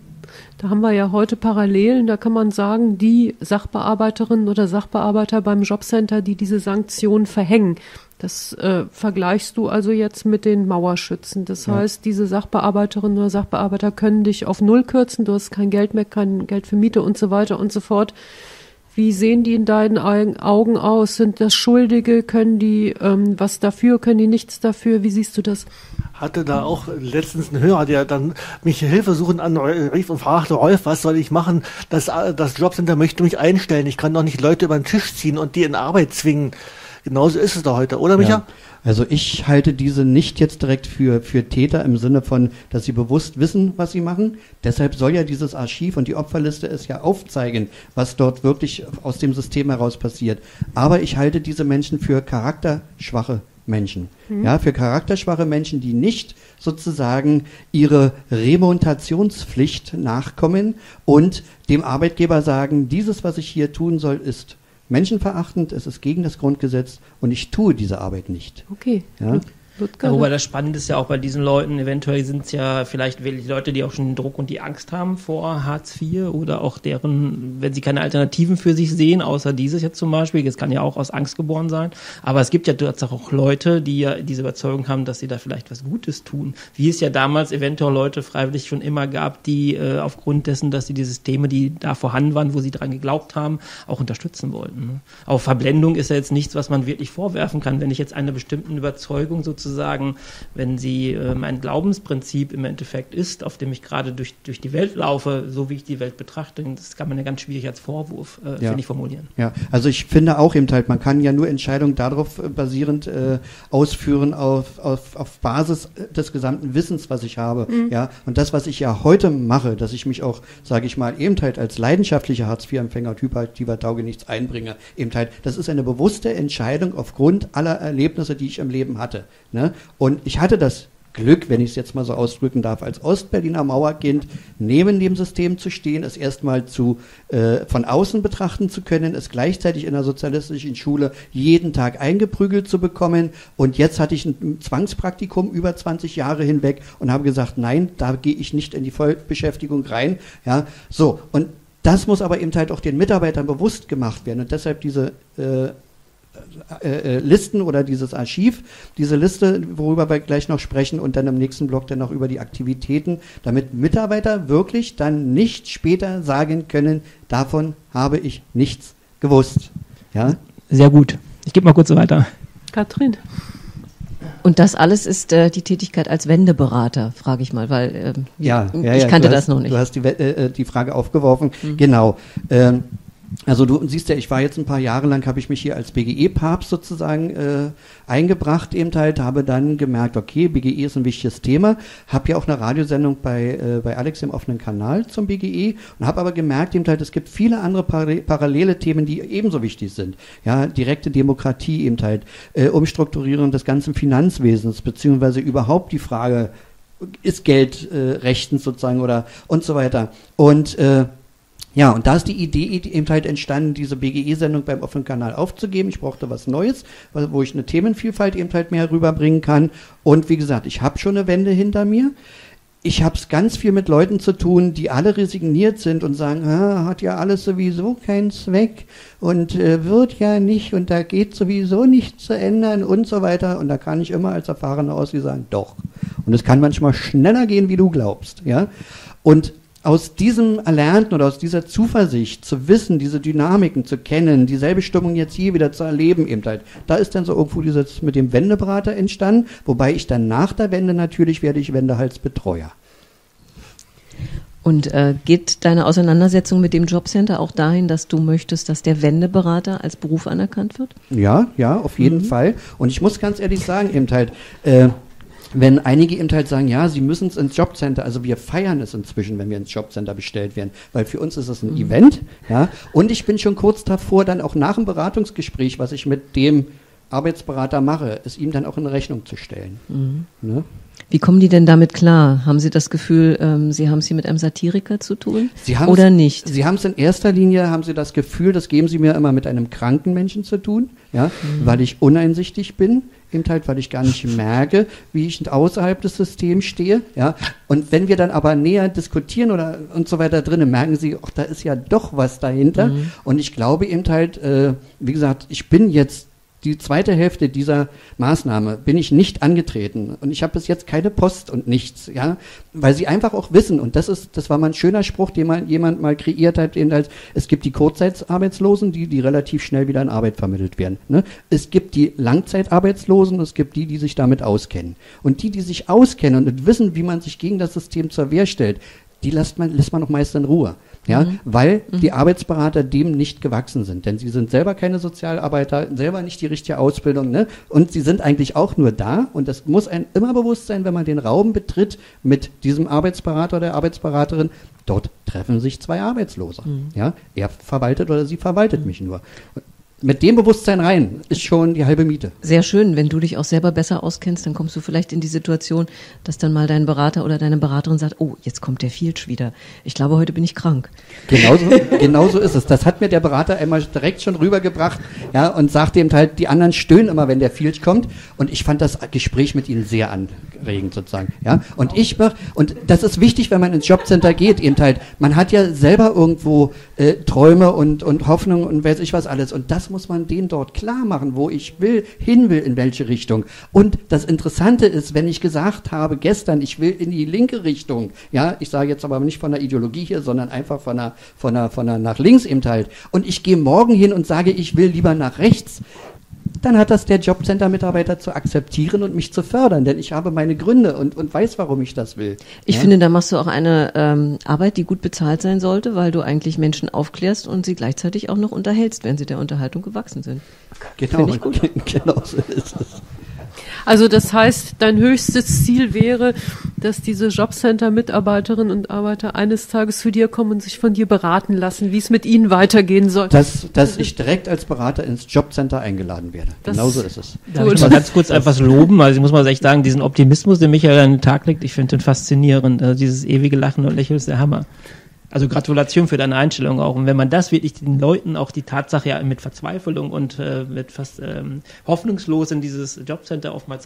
Da haben wir ja heute Parallelen, da kann man sagen, die Sachbearbeiterinnen oder Sachbearbeiter beim Jobcenter, die diese Sanktionen verhängen, das vergleichst du also jetzt mit den Mauerschützen. Das heißt, diese Sachbearbeiterinnen oder Sachbearbeiter können dich auf Null kürzen, du hast kein Geld mehr, kein Geld für Miete und so weiter und so fort. Wie sehen die in deinen Augen aus? Sind das Schuldige? Können die was dafür? Können die nichts dafür? Wie siehst du das? Hatte da auch letztens einen Hörer, der dann mich hilfesuchend anrief und fragte, Rolf, was soll ich machen? Das Jobcenter möchte mich einstellen. Ich kann doch nicht Leute über den Tisch ziehen und die in Arbeit zwingen. Genauso ist es da heute, oder Micha? Ja. Also ich halte diese nicht jetzt direkt für Täter im Sinne von, dass sie bewusst wissen, was sie machen. Deshalb soll ja dieses Archiv und die Opferliste es ja aufzeigen, was dort wirklich aus dem System heraus passiert. Aber ich halte diese Menschen für charakterschwache Menschen. Ja, für charakterschwache Menschen, die nicht sozusagen ihre Remontationspflicht nachkommen und dem Arbeitgeber sagen, dieses, was ich hier tun soll, ist menschenverachtend, es ist gegen das Grundgesetz und ich tue diese Arbeit nicht. Okay. Ja? Wobei das Spannende ist ja auch bei diesen Leuten, eventuell sind es ja vielleicht wirklich Leute, die auch schon den Druck und die Angst haben vor Hartz IV oder auch deren, wenn sie keine Alternativen für sich sehen, außer dieses jetzt zum Beispiel, das kann ja auch aus Angst geboren sein, aber es gibt ja tatsächlich auch Leute, die ja diese Überzeugung haben, dass sie da vielleicht was Gutes tun, wie es ja damals eventuell Leute freiwillig schon immer gab, die aufgrund dessen, dass sie die Systeme, die da vorhanden waren, wo sie dran geglaubt haben, auch unterstützen wollten. Ne? Auch Verblendung ist ja jetzt nichts, was man wirklich vorwerfen kann, wenn ich jetzt einer bestimmten Überzeugung sozusagen, wenn sie mein Glaubensprinzip im Endeffekt ist, auf dem ich gerade durch die Welt laufe, so wie ich die Welt betrachte, das kann man ja ganz schwierig als Vorwurf, finde ich, formulieren. Ja, also ich finde auch eben halt, man kann ja nur Entscheidungen darauf basierend ausführen, auf Basis des gesamten Wissens, was ich habe. Ja, und das, was ich ja heute mache, dass ich mich auch, sage ich mal, eben halt als leidenschaftlicher Hartz-IV-Empfänger, hyperaktiver Taugenichts einbringe, eben halt, das ist eine bewusste Entscheidung aufgrund aller Erlebnisse, die ich im Leben hatte. Ne? Und ich hatte das Glück, wenn ich es jetzt mal so ausdrücken darf, als Ostberliner Mauerkind neben dem System zu stehen, es erstmal von außen betrachten zu können, es gleichzeitig in der sozialistischen Schule jeden Tag eingeprügelt zu bekommen, und jetzt hatte ich ein Zwangspraktikum über 20 Jahre hinweg und habe gesagt, nein, da gehe ich nicht in die Vollbeschäftigung rein. Ja, so, und das muss aber eben halt auch den Mitarbeitern bewusst gemacht werden, und deshalb diese Listen oder dieses Archiv, diese Liste, worüber wir gleich noch sprechen, und dann im nächsten Block dann noch über die Aktivitäten, damit Mitarbeiter wirklich dann nicht später sagen können, davon habe ich nichts gewusst. Ja? Sehr gut. Ich gebe mal kurz so weiter. Katrin. Und das alles ist die Tätigkeit als Wendeberater, frage ich mal, weil ich kannte das noch nicht. Du hast die Frage aufgeworfen. Genau. Also du siehst ja, ich war jetzt ein paar Jahre lang, habe ich mich hier als BGE-Papst sozusagen eingebracht eben halt, habe dann gemerkt, okay, BGE ist ein wichtiges Thema, habe ja auch eine Radiosendung bei Alex im offenen Kanal zum BGE und habe aber gemerkt eben halt, es gibt viele andere parallele Themen, die ebenso wichtig sind. Ja, direkte Demokratie eben halt, Umstrukturierung des ganzen Finanzwesens, beziehungsweise überhaupt die Frage, ist Geld rechtens sozusagen oder und so weiter. Und ja, und da ist die Idee eben halt entstanden, diese BGE-Sendung beim offenen Kanal aufzugeben. Ich brauchte was Neues, wo ich eine Themenvielfalt eben halt mehr rüberbringen kann. Und wie gesagt, ich habe schon eine Wende hinter mir. Ich habe es ganz viel mit Leuten zu tun, die alle resigniert sind und sagen, hat ja alles sowieso keinen Zweck und wird ja nicht und da geht sowieso nichts zu ändern und so weiter. Und da kann ich immer als Erfahrener aus, die sagen, doch. Und es kann manchmal schneller gehen, wie du glaubst, ja. Und aus diesem Erlernten oder aus dieser Zuversicht zu wissen, diese Dynamiken zu kennen, dieselbe Stimmung jetzt hier wieder zu erleben eben halt, da ist dann so irgendwo dieses mit dem Wendeberater entstanden, wobei ich dann nach der Wende natürlich werde ich Wendehalsbetreuer. Und geht deine Auseinandersetzung mit dem Jobcenter auch dahin, dass du möchtest, dass der Wendeberater als Beruf anerkannt wird? Ja, auf jeden Fall. Und ich muss ganz ehrlich sagen, eben halt, wenn einige eben halt sagen, ja, sie müssen es ins Jobcenter, also wir feiern es inzwischen, wenn wir ins Jobcenter bestellt werden, weil für uns ist es ein Event, ja, und ich bin schon kurz davor, dann auch nach dem Beratungsgespräch, was ich mit dem Arbeitsberater mache, es ihm dann auch in Rechnung zu stellen. Ne? Wie kommen die denn damit klar? Haben Sie das Gefühl, Sie haben es hier mit einem Satiriker zu tun oder nicht? Sie haben es in erster Linie, haben Sie das Gefühl, das geben Sie mir immer mit einem kranken Menschen zu tun, ja, weil ich uneinsichtig bin, eben halt, weil ich gar nicht merke, wie ich außerhalb des Systems stehe, ja. Und wenn wir dann aber näher diskutieren oder und so weiter drinnen, merken Sie, ach, da ist ja doch was dahinter. Und ich glaube eben halt, wie gesagt, ich bin jetzt die zweite Hälfte dieser Maßnahme bin ich nicht angetreten und ich habe bis jetzt keine Post und nichts, ja, weil sie einfach auch wissen, und das war mal ein schöner Spruch, den jemand mal kreiert hat, eben als, es gibt die Kurzzeitarbeitslosen, die relativ schnell wieder in Arbeit vermittelt werden, ne? Es gibt die Langzeitarbeitslosen, es gibt die sich damit auskennen. Und die sich auskennen und wissen, wie man sich gegen das System zur Wehr stellt, die lässt man noch meist in Ruhe. Ja, weil die Arbeitsberater dem nicht gewachsen sind, denn sie sind selber keine Sozialarbeiter, selber nicht die richtige Ausbildung, ne? Und sie sind eigentlich auch nur da, und das muss einem immer bewusst sein, wenn man den Raum betritt mit diesem Arbeitsberater oder der Arbeitsberaterin, dort treffen sich zwei Arbeitslose. Ja, er verwaltet oder sie verwaltet mich nur. Mit dem Bewusstsein rein ist schon die halbe Miete. Sehr schön. Wenn du dich auch selber besser auskennst, dann kommst du vielleicht in die Situation, dass dann mal dein Berater oder deine Beraterin sagt, oh, jetzt kommt der Fielsch wieder. Ich glaube, heute bin ich krank. Genauso ist es. Das hat mir der Berater einmal direkt schon rübergebracht, ja, und sagt eben halt, die anderen stöhnen immer, wenn der Fielsch kommt. Und ich fand das Gespräch mit ihnen sehr anregend sozusagen. Ja. Und das ist wichtig, wenn man ins Jobcenter geht, eben halt, man hat ja selber irgendwo Träume und Hoffnung und weiß ich was alles. Und das muss man denen dort klar machen, wo ich hin will, in welche Richtung. Und das Interessante ist, wenn ich gesagt habe gestern, ich will in die linke Richtung, ja, ich sage jetzt aber nicht von der Ideologie hier, sondern einfach von der nach links eben halt, und ich gehe morgen hin und sage, ich will lieber nach rechts, dann hat das der Jobcenter-Mitarbeiter zu akzeptieren und mich zu fördern, denn ich habe meine Gründe und weiß, warum ich das will. Ich finde, da machst du auch eine Arbeit, die gut bezahlt sein sollte, weil du eigentlich Menschen aufklärst und sie gleichzeitig auch noch unterhältst, wenn sie der Unterhaltung gewachsen sind. Genau, genau so ist es. Also das heißt, dein höchstes Ziel wäre, dass diese Jobcenter-Mitarbeiterinnen und Arbeiter eines Tages zu dir kommen und sich von dir beraten lassen, wie es mit ihnen weitergehen soll. Dass ich direkt als Berater ins Jobcenter eingeladen werde. Genauso ist es. Darf ich mal ganz kurz etwas loben? Also ich muss mal echt sagen, diesen Optimismus, den Michael an den Tag legt, ich finde den faszinierend. Also dieses ewige Lachen und Lächeln ist der Hammer. Also Gratulation für deine Einstellung auch. Und wenn man das wirklich den Leuten auch die Tatsache ja mit Verzweiflung und mit fast hoffnungslos in dieses Jobcenter oftmals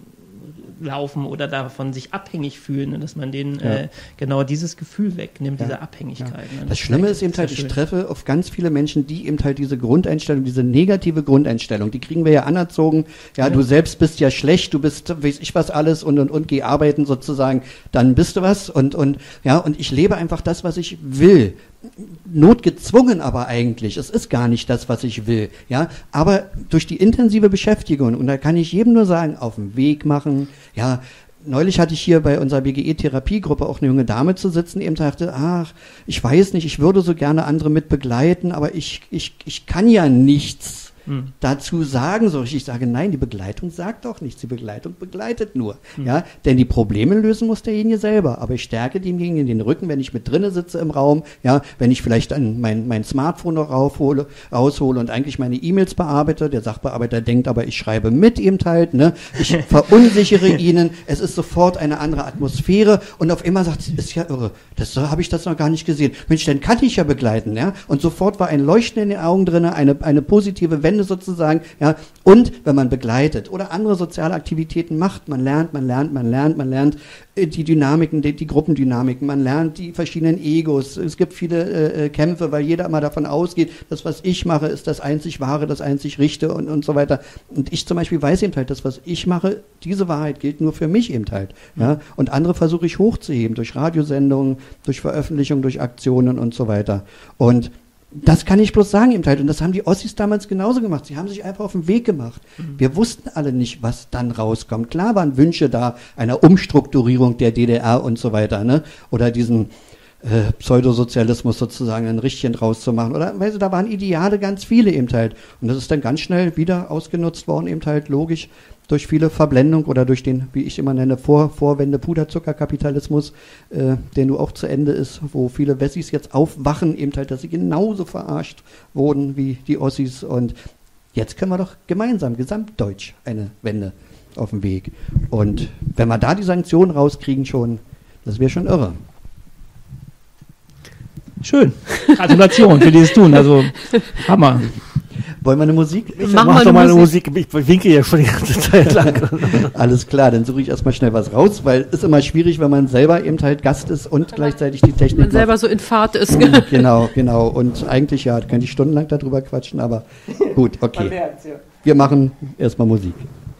reinlaufen oder davon sich abhängig fühlen, dass man denen genau dieses Gefühl wegnimmt, diese Abhängigkeit. Ja. Das Schlimme ist eben halt, ich treffe auf ganz viele Menschen, die eben halt diese Grundeinstellung, diese negative Grundeinstellung, die kriegen wir ja anerzogen, du selbst bist ja schlecht, du bist, weiß ich was alles und geh arbeiten sozusagen, dann bist du was und ich lebe einfach das, was ich will. Notgezwungen aber eigentlich, es ist gar nicht das, was ich will, ja, aber durch die intensive Beschäftigung, und da kann ich jedem nur sagen, auf den Weg machen, ja. Neulich hatte ich hier bei unserer BGE-Therapiegruppe auch eine junge Dame zu sitzen, die eben sagte, ich weiß nicht, ich würde so gerne andere mit begleiten, aber ich kann ja nichts dazu sagen, ich sage, nein, die Begleitung sagt doch nichts, die Begleitung begleitet nur, ja, denn die Probleme lösen muss derjenige selber, aber ich stärke demjenigen den Rücken, wenn ich mit drinne sitze im Raum, ja, wenn ich vielleicht dann mein Smartphone noch raushole und eigentlich meine E-Mails bearbeite, der Sachbearbeiter denkt, aber ich schreibe mit eben halt, ne, ich verunsichere ihnen, es ist sofort eine andere Atmosphäre und auf einmal sagt sie, ist ja irre, habe ich das noch gar nicht gesehen, Mensch, dann kann ich ja begleiten, ja, und sofort war ein Leuchten in den Augen drinne, eine positive Wende Wende sozusagen, ja, und wenn man begleitet oder andere soziale Aktivitäten macht, man lernt die Dynamiken, die Gruppendynamiken, man lernt die verschiedenen Egos, es gibt viele Kämpfe, weil jeder immer davon ausgeht, das, was ich mache, ist das einzig Wahre, das einzig Richte und so weiter. Und ich zum Beispiel weiß eben halt, das, was ich mache, diese Wahrheit gilt nur für mich eben halt. Ja? Und andere versuche ich hochzuheben, durch Radiosendungen, durch Veröffentlichungen, durch Aktionen und so weiter. Und das kann ich bloß sagen eben halt. Und das haben die Ossis damals genauso gemacht. Sie haben sich einfach auf den Weg gemacht. Wir wussten alle nicht, was dann rauskommt. Klar waren Wünsche da, einer Umstrukturierung der DDR und so weiter, ne? Oder diesen Pseudosozialismus sozusagen ein Richtchen draus zu machen. Oder, weißt du, da waren Ideale ganz viele eben halt. Und das ist dann ganz schnell wieder ausgenutzt worden, eben halt logisch, durch viele Verblendung oder durch den, wie ich immer nenne, Vorwende-Puderzucker-Kapitalismus, der nur auch zu Ende ist, wo viele Wessis jetzt aufwachen, eben halt, dass sie genauso verarscht wurden wie die Ossis. Und jetzt können wir doch gemeinsam, gesamtdeutsch, eine Wende auf den Weg. Und wenn wir da die Sanktionen rauskriegen schon, das wäre schon irre. Schön. Gratulation für dieses Tun. Also, Hammer. Wollen wir eine Musik? Mach doch mal eine Musik. Ich winke ja schon die ganze Zeit lang. Alles klar, dann suche ich erstmal schnell was raus, weil es ist immer schwierig, wenn man selber eben halt Gast ist und gleichzeitig die Technik man selber so in Fahrt ist. Genau. Und eigentlich, ja, könnte ich stundenlang darüber quatschen, aber gut, okay. Wir machen erstmal Musik.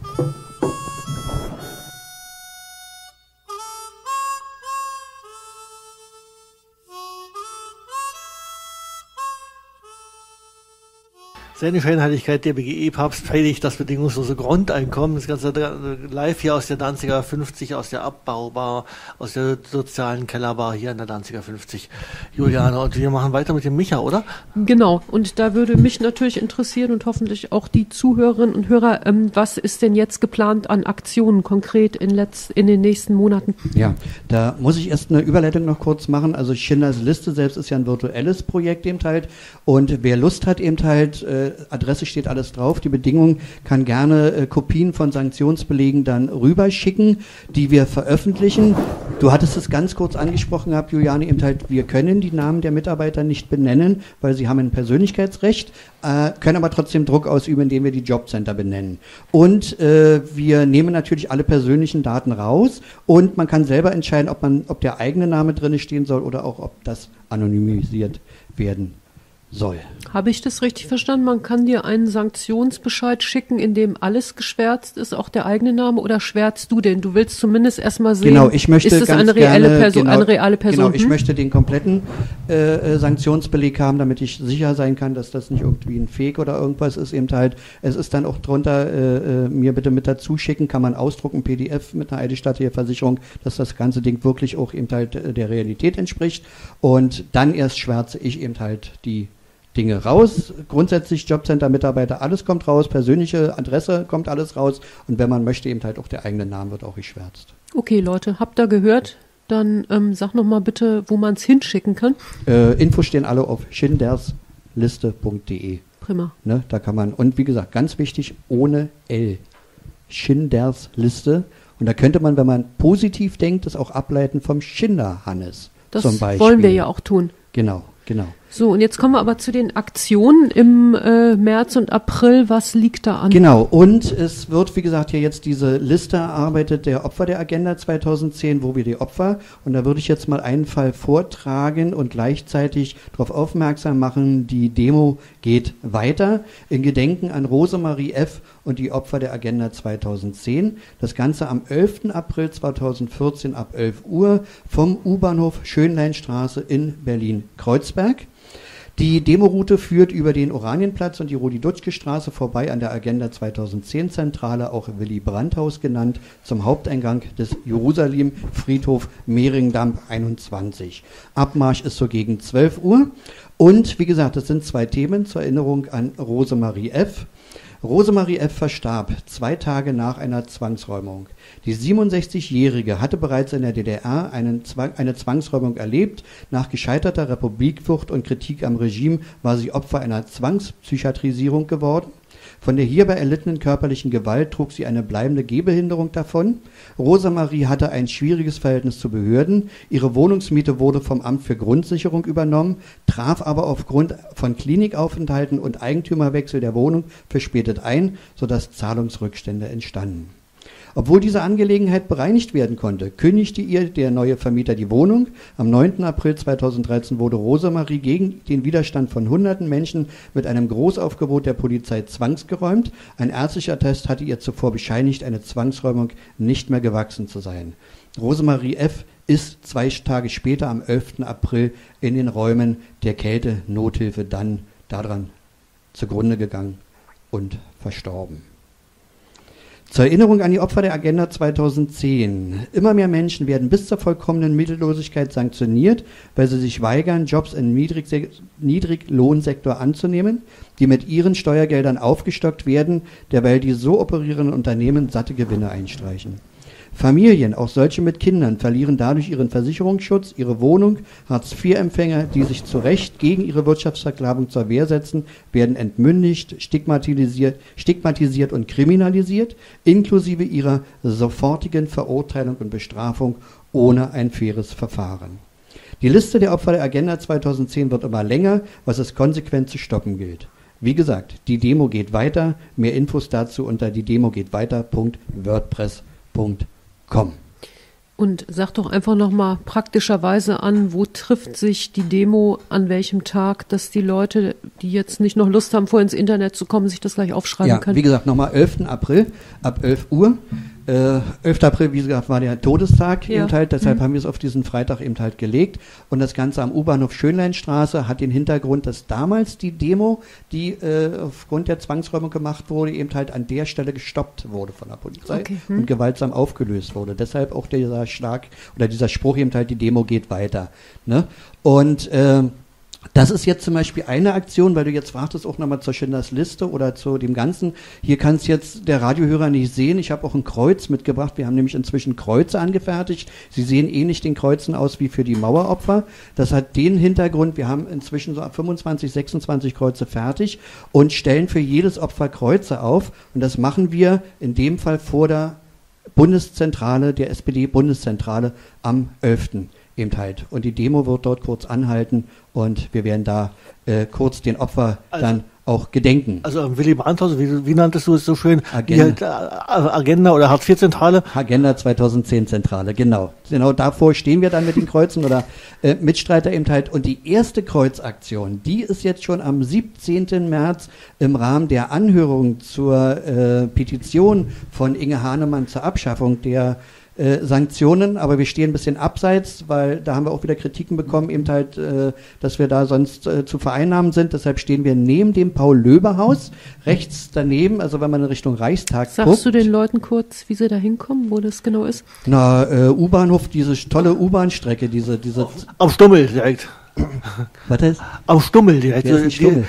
Seine Scheinheiligkeit, der BGE-Papst predigt das bedingungslose Grundeinkommen. Das Ganze live hier aus der Danziger 50, aus der Abbaubar, aus der sozialen Kellerbar hier in der Danziger 50. Juliane, und wir machen weiter mit dem Micha, oder? Genau, und da würde mich natürlich interessieren und hoffentlich auch die Zuhörerinnen und Hörer, was ist denn jetzt geplant an Aktionen konkret in den nächsten Monaten? Ja, da muss ich erst eine Überleitung noch kurz machen. Also Schindlers Liste selbst ist ja ein virtuelles Projekt eben halt, und wer Lust hat eben halt, Adresse steht alles drauf, die Bedingungen, kann gerne Kopien von Sanktionsbelegen dann rüberschicken, die wir veröffentlichen. Du hattest es ganz kurz angesprochen gehabt, Juliane, eben halt, wir können die Namen der Mitarbeiter nicht benennen, weil sie haben ein Persönlichkeitsrecht, können aber trotzdem Druck ausüben, indem wir die Jobcenter benennen. Und wir nehmen natürlich alle persönlichen Daten raus, und man kann selber entscheiden, ob der eigene Name drin stehen soll oder auch, ob das anonymisiert werden soll. Habe ich das richtig verstanden? Man kann dir einen Sanktionsbescheid schicken, in dem alles geschwärzt ist, auch der eigene Name, oder schwärzt du den? Du willst zumindest erstmal sehen, genau, ich möchte ist es eine reelle Person? Genau, ich möchte den kompletten Sanktionsbeleg haben, damit ich sicher sein kann, dass das nicht irgendwie ein Fake oder irgendwas ist. Eben halt, es ist dann auch drunter, mir bitte mit dazu schicken, kann man ausdrucken, PDF mit einer eidesstattlichen Versicherung, dass das ganze Ding wirklich auch eben halt der Realität entspricht. Und dann erst schwärze ich eben halt die Dinge raus. Grundsätzlich Jobcenter-Mitarbeiter, alles kommt raus, persönliche Adresse kommt alles raus, und wenn man möchte, eben halt auch der eigene Name wird auch geschwärzt. Okay, Leute, habt ihr gehört? Dann sag noch mal bitte, wo man es hinschicken kann. Infos stehen alle auf schindersliste.de. Prima. Ne, da kann man, und wie gesagt, ganz wichtig, ohne L. Schindersliste. Und da könnte man, wenn man positiv denkt, das auch ableiten vom Schinderhannes. Das zum Beispiel. Wollen wir ja auch tun. Genau. So, und jetzt kommen wir aber zu den Aktionen im März und April. Was liegt da an? Genau, und es wird, wie gesagt, hier jetzt diese Liste erarbeitet der Opfer der Agenda 2010, wo wir die Opfer, und da würde ich jetzt mal einen Fall vortragen und gleichzeitig darauf aufmerksam machen, die Demo geht weiter in Gedenken an Rosemarie F. und die Opfer der Agenda 2010. Das Ganze am 11. April 2014 ab 11 Uhr vom U-Bahnhof Schönleinstraße in Berlin-Kreuzberg. Die Demoroute führt über den Oranienplatz und die Rudi-Dutschke-Straße vorbei an der Agenda 2010-Zentrale, auch Willy-Brandt-Haus genannt, zum Haupteingang des Jerusalem-Friedhof Mehringdamm 21. Abmarsch ist so gegen 12 Uhr. Und wie gesagt, das sind zwei Themen zur Erinnerung an Rosemarie F. Rosemarie F. verstarb 2 Tage nach einer Zwangsräumung. Die 67-Jährige hatte bereits in der DDR eine Zwangsräumung erlebt. Nach gescheiterter Republikflucht und Kritik am Regime war sie Opfer einer Zwangspsychiatrisierung geworden. Von der hierbei erlittenen körperlichen Gewalt trug sie eine bleibende Gehbehinderung davon. Rosemarie hatte ein schwieriges Verhältnis zu Behörden. Ihre Wohnungsmiete wurde vom Amt für Grundsicherung übernommen, traf aber aufgrund von Klinikaufenthalten und Eigentümerwechsel der Wohnung verspätet ein, sodass Zahlungsrückstände entstanden. Obwohl diese Angelegenheit bereinigt werden konnte, kündigte ihr der neue Vermieter die Wohnung. Am 9. April 2013 wurde Rosemarie gegen den Widerstand von hunderten Menschen mit einem Großaufgebot der Polizei zwangsgeräumt. Ein ärztlicher Test hatte ihr zuvor bescheinigt, eine Zwangsräumung nicht mehr gewachsen zu sein. Rosemarie F. ist 2 Tage später, am 11. April, in den Räumen der Kälte-Nothilfe dann daran zugrunde gegangen und verstorben. Zur Erinnerung an die Opfer der Agenda 2010. Immer mehr Menschen werden bis zur vollkommenen Mittellosigkeit sanktioniert, weil sie sich weigern, Jobs im Niedriglohnsektor anzunehmen, die mit ihren Steuergeldern aufgestockt werden, derweil die so operierenden Unternehmen satte Gewinne einstreichen. Familien, auch solche mit Kindern, verlieren dadurch ihren Versicherungsschutz, ihre Wohnung. Hartz-IV-Empfänger, die sich zu Recht gegen ihre Wirtschaftsversklavung zur Wehr setzen, werden entmündigt, stigmatisiert und kriminalisiert, inklusive ihrer sofortigen Verurteilung und Bestrafung ohne ein faires Verfahren. Die Liste der Opfer der Agenda 2010 wird immer länger, was es konsequent zu stoppen gilt. Wie gesagt, die Demo geht weiter. Mehr Infos dazu unter diedemogehtweiter.wordpress.com. Und sag doch einfach nochmal praktischerweise an, wo trifft sich die Demo, an welchem Tag, dass die Leute, die jetzt nicht noch Lust haben, vorher ins Internet zu kommen, sich das gleich aufschreiben können. Ja, wie gesagt, nochmal 11. April ab 11 Uhr. 11. April, wie gesagt, war der Todestag eben halt, deshalb haben wir es auf diesen Freitag eben halt gelegt. Und das Ganze am U-Bahnhof Schönleinstraße hat den Hintergrund, dass damals die Demo, die aufgrund der Zwangsräumung gemacht wurde, eben halt an der Stelle gestoppt wurde von der Polizei und gewaltsam aufgelöst wurde. Deshalb auch dieser dieser Spruch eben halt, die Demo geht weiter. Ne? Und das ist jetzt zum Beispiel eine Aktion, weil du jetzt fragtest auch nochmal zur Schindlers Liste oder zu dem Ganzen. Hier kann es jetzt der Radiohörer nicht sehen. Ich habe auch ein Kreuz mitgebracht. Wir haben nämlich inzwischen Kreuze angefertigt. Sie sehen ähnlich den Kreuzen aus wie für die Maueropfer. Das hat den Hintergrund, wir haben inzwischen so 25, 26 Kreuze fertig und stellen für jedes Opfer Kreuze auf. Und das machen wir in dem Fall vor der Bundeszentrale, der SPD-Bundeszentrale am 11. eben halt. Und die Demo wird dort kurz anhalten und wir werden da kurz den Opfer dann auch gedenken. Also am Willy Brandt-Haus, wie nanntest du es so schön? Agenda, Agenda oder Hartz-IV-Zentrale? Agenda 2010 Zentrale, genau. Genau davor stehen wir dann mit den Kreuzen oder Mitstreiter eben halt. Und die erste Kreuzaktion, die ist jetzt schon am 17. März im Rahmen der Anhörung zur Petition von Inge Hahnemann zur Abschaffung der Sanktionen, aber wir stehen ein bisschen abseits, weil da haben wir auch wieder Kritiken bekommen, eben halt, dass wir da sonst zu vereinnahmen sind. Deshalb stehen wir neben dem Paul-Löber-Haus, rechts daneben, also wenn man in Richtung Reichstag guckt. Sagst du den Leuten kurz, wie sie da hinkommen, wo das genau ist? Na, U-Bahnhof, diese tolle U-Bahn-Strecke, diese Am Stummel direkt. Was ist? Am Stummel direkt. Wer ist ein Stummel?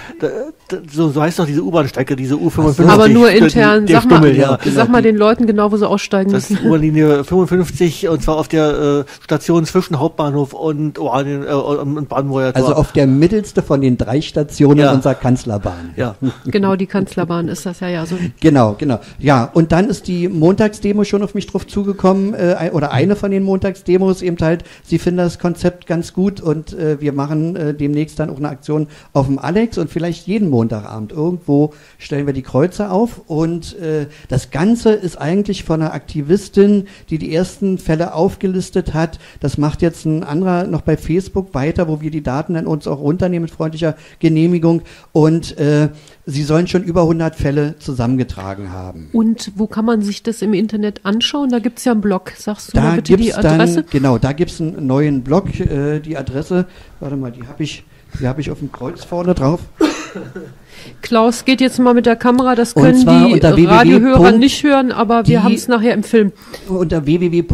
So heißt doch diese U-Bahn-Strecke, diese U55. Aber nur intern. Der Stummel, sag mal den Leuten genau, wo sie aussteigen das müssen. ist U-Bahnlinie 55 und zwar auf der Station zwischen Hauptbahnhof und Brandenburger Tor. Also auf der mittelste von den 3 Stationen unserer Kanzlerbahn. Ja. Genau, die Kanzlerbahn ist das ja so. Genau. Ja, und dann ist die Montagsdemo schon auf mich drauf zugekommen, oder eine von den Montagsdemos eben halt. Sie finden das Konzept ganz gut und wir machen demnächst dann auch eine Aktion auf dem Alex und vielleicht jeden Montagabend irgendwo stellen wir die Kreuze auf und das Ganze ist eigentlich von einer Aktivistin, die ersten Fälle aufgelistet hat. Das macht jetzt ein anderer noch bei Facebook weiter, wo wir die Daten dann uns auch runternehmen mit freundlicher Genehmigung und sie sollen schon über 100 Fälle zusammengetragen haben. Und wo kann man sich das im Internet anschauen? Da gibt es ja einen Blog. Sagst du da mal bitte die Adresse? Dann, genau, da gibt es einen neuen Blog. Die Adresse, warte mal, die hab ich auf dem Kreuz vorne drauf. Klaus geht jetzt mal mit der Kamera, das können die Radiohörer nicht hören, aber wir haben es nachher im Film. Unter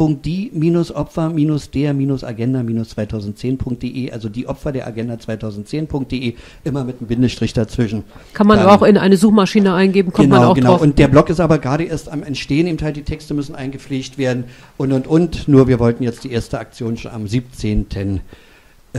www.die-opfer-der-agenda-2010.de, also die Opfer der Agenda 2010.de, immer mit einem Bindestrich dazwischen. Kann man auch in eine Suchmaschine eingeben, kommt man auch drauf. Und der Blog ist aber gerade erst am Entstehen, eben halt die Texte müssen eingepflegt werden und. Nur wir wollten jetzt die erste Aktion schon am 17.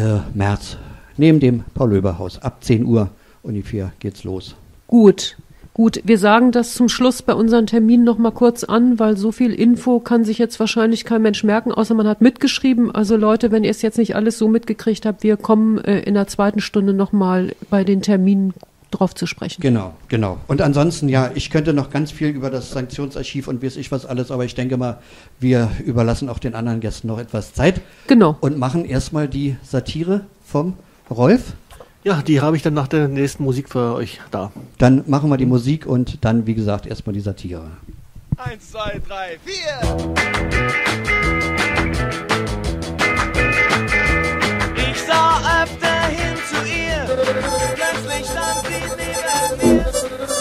März neben dem Paul-Löber-Haus ab 10 Uhr ungefähr geht's los. Gut. Gut, wir sagen das zum Schluss bei unseren Terminen noch mal kurz an, weil so viel Info kann sich jetzt wahrscheinlich kein Mensch merken, außer man hat mitgeschrieben. Also Leute, wenn ihr es jetzt nicht alles so mitgekriegt habt, wir kommen in der zweiten Stunde noch mal bei den Terminen drauf zu sprechen. Genau. Und ansonsten, ja, ich könnte noch ganz viel über das Sanktionsarchiv und weiß ich was alles, aber ich denke mal, wir überlassen auch den anderen Gästen noch etwas Zeit. Genau. Und machen erstmal die Satire vom Rolf. Ja, die habe ich dann nach der nächsten Musik für euch da. Dann machen wir die Musik und dann, wie gesagt, erstmal die Satire. 1, 2, 3, 4. Ich sah öfter hin zu ihr, plötzlich stand sie neben mir.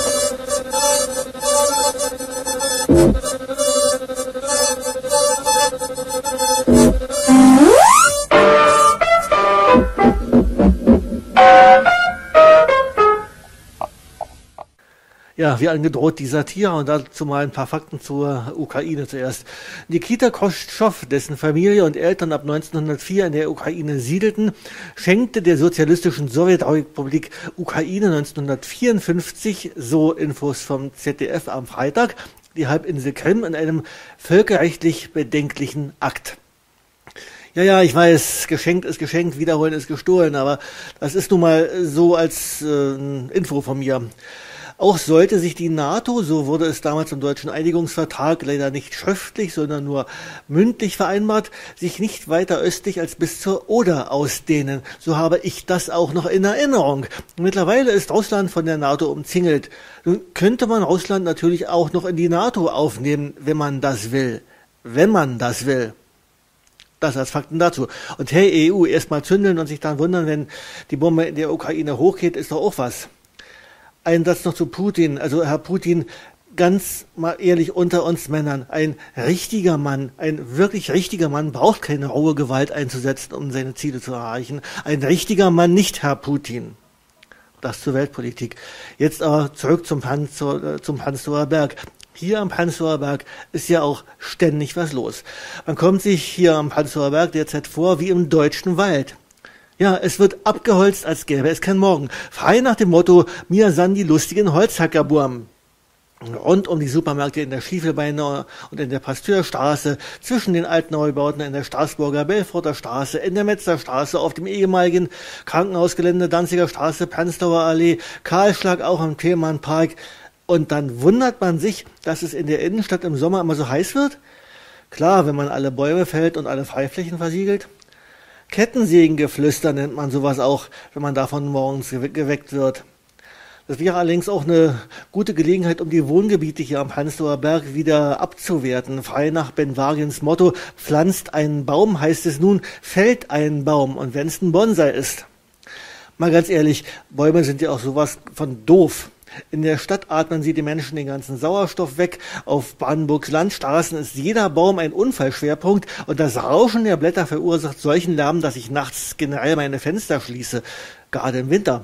Ja, wie angedroht die Satire und dazu mal ein paar Fakten zur Ukraine zuerst. Nikita Khrushchev, dessen Familie und Eltern ab 1904 in der Ukraine siedelten, schenkte der sozialistischen Sowjetrepublik Ukraine 1954, so Infos vom ZDF am Freitag, die Halbinsel Krim in einem völkerrechtlich bedenklichen Akt. Ja, ich weiß, geschenkt ist geschenkt, wiederholen ist gestohlen, aber das ist nun mal so als Info von mir. Auch sollte sich die NATO, so wurde es damals im Deutschen Einigungsvertrag leider nicht schriftlich, sondern nur mündlich vereinbart, sich nicht weiter östlich als bis zur Oder ausdehnen. So habe ich das auch noch in Erinnerung. Mittlerweile ist Russland von der NATO umzingelt. Nun könnte man Russland natürlich auch noch in die NATO aufnehmen, wenn man das will. Das als Fakten dazu. Und hey EU, erstmal zündeln und sich dann wundern, wenn die Bombe in der Ukraine hochgeht, ist doch auch was. Ein Satz noch zu Putin. Also Herr Putin, ganz mal ehrlich unter uns Männern, ein richtiger Mann, ein wirklich richtiger Mann braucht keine rohe Gewalt einzusetzen, um seine Ziele zu erreichen. Ein richtiger Mann nicht, Herr Putin. Das zur Weltpolitik. Jetzt aber zurück zum Panztower Berg. Hier am Panztower Berg ist ja auch ständig was los. Man kommt sich hier am Panztower Berg derzeit vor wie im deutschen Wald. Ja, es wird abgeholzt, als gäbe es kein Morgen. Frei nach dem Motto, mir san die lustigen Holzhackerburm. Rund um die Supermärkte in der Schiefelbeine und in der Pasteurstraße, zwischen den alten Neubauten in der Straßburger Belforter Straße, in der Metzlerstraße, auf dem ehemaligen Krankenhausgelände Danziger Straße, Panztower Allee, Kahlschlag auch im Thälmannpark. Und dann wundert man sich, dass es in der Innenstadt im Sommer immer so heiß wird? Klar, wenn man alle Bäume fällt und alle Freiflächen versiegelt. Kettensägengeflüster nennt man sowas auch, wenn man davon morgens geweckt wird. Das wäre allerdings auch eine gute Gelegenheit, um die Wohngebiete hier am Panztower Berg wieder abzuwerten. Frei nach Ben Wagens Motto, pflanzt einen Baum, heißt es nun, fällt einen Baum. Und wenn es ein Bonsai ist. Mal ganz ehrlich, Bäume sind ja auch sowas von doof. In der Stadt atmen sie die Menschen den ganzen Sauerstoff weg. Auf Brandenburgs Landstraßen ist jeder Baum ein Unfallschwerpunkt und das Rauschen der Blätter verursacht solchen Lärm, dass ich nachts generell meine Fenster schließe, gerade im Winter.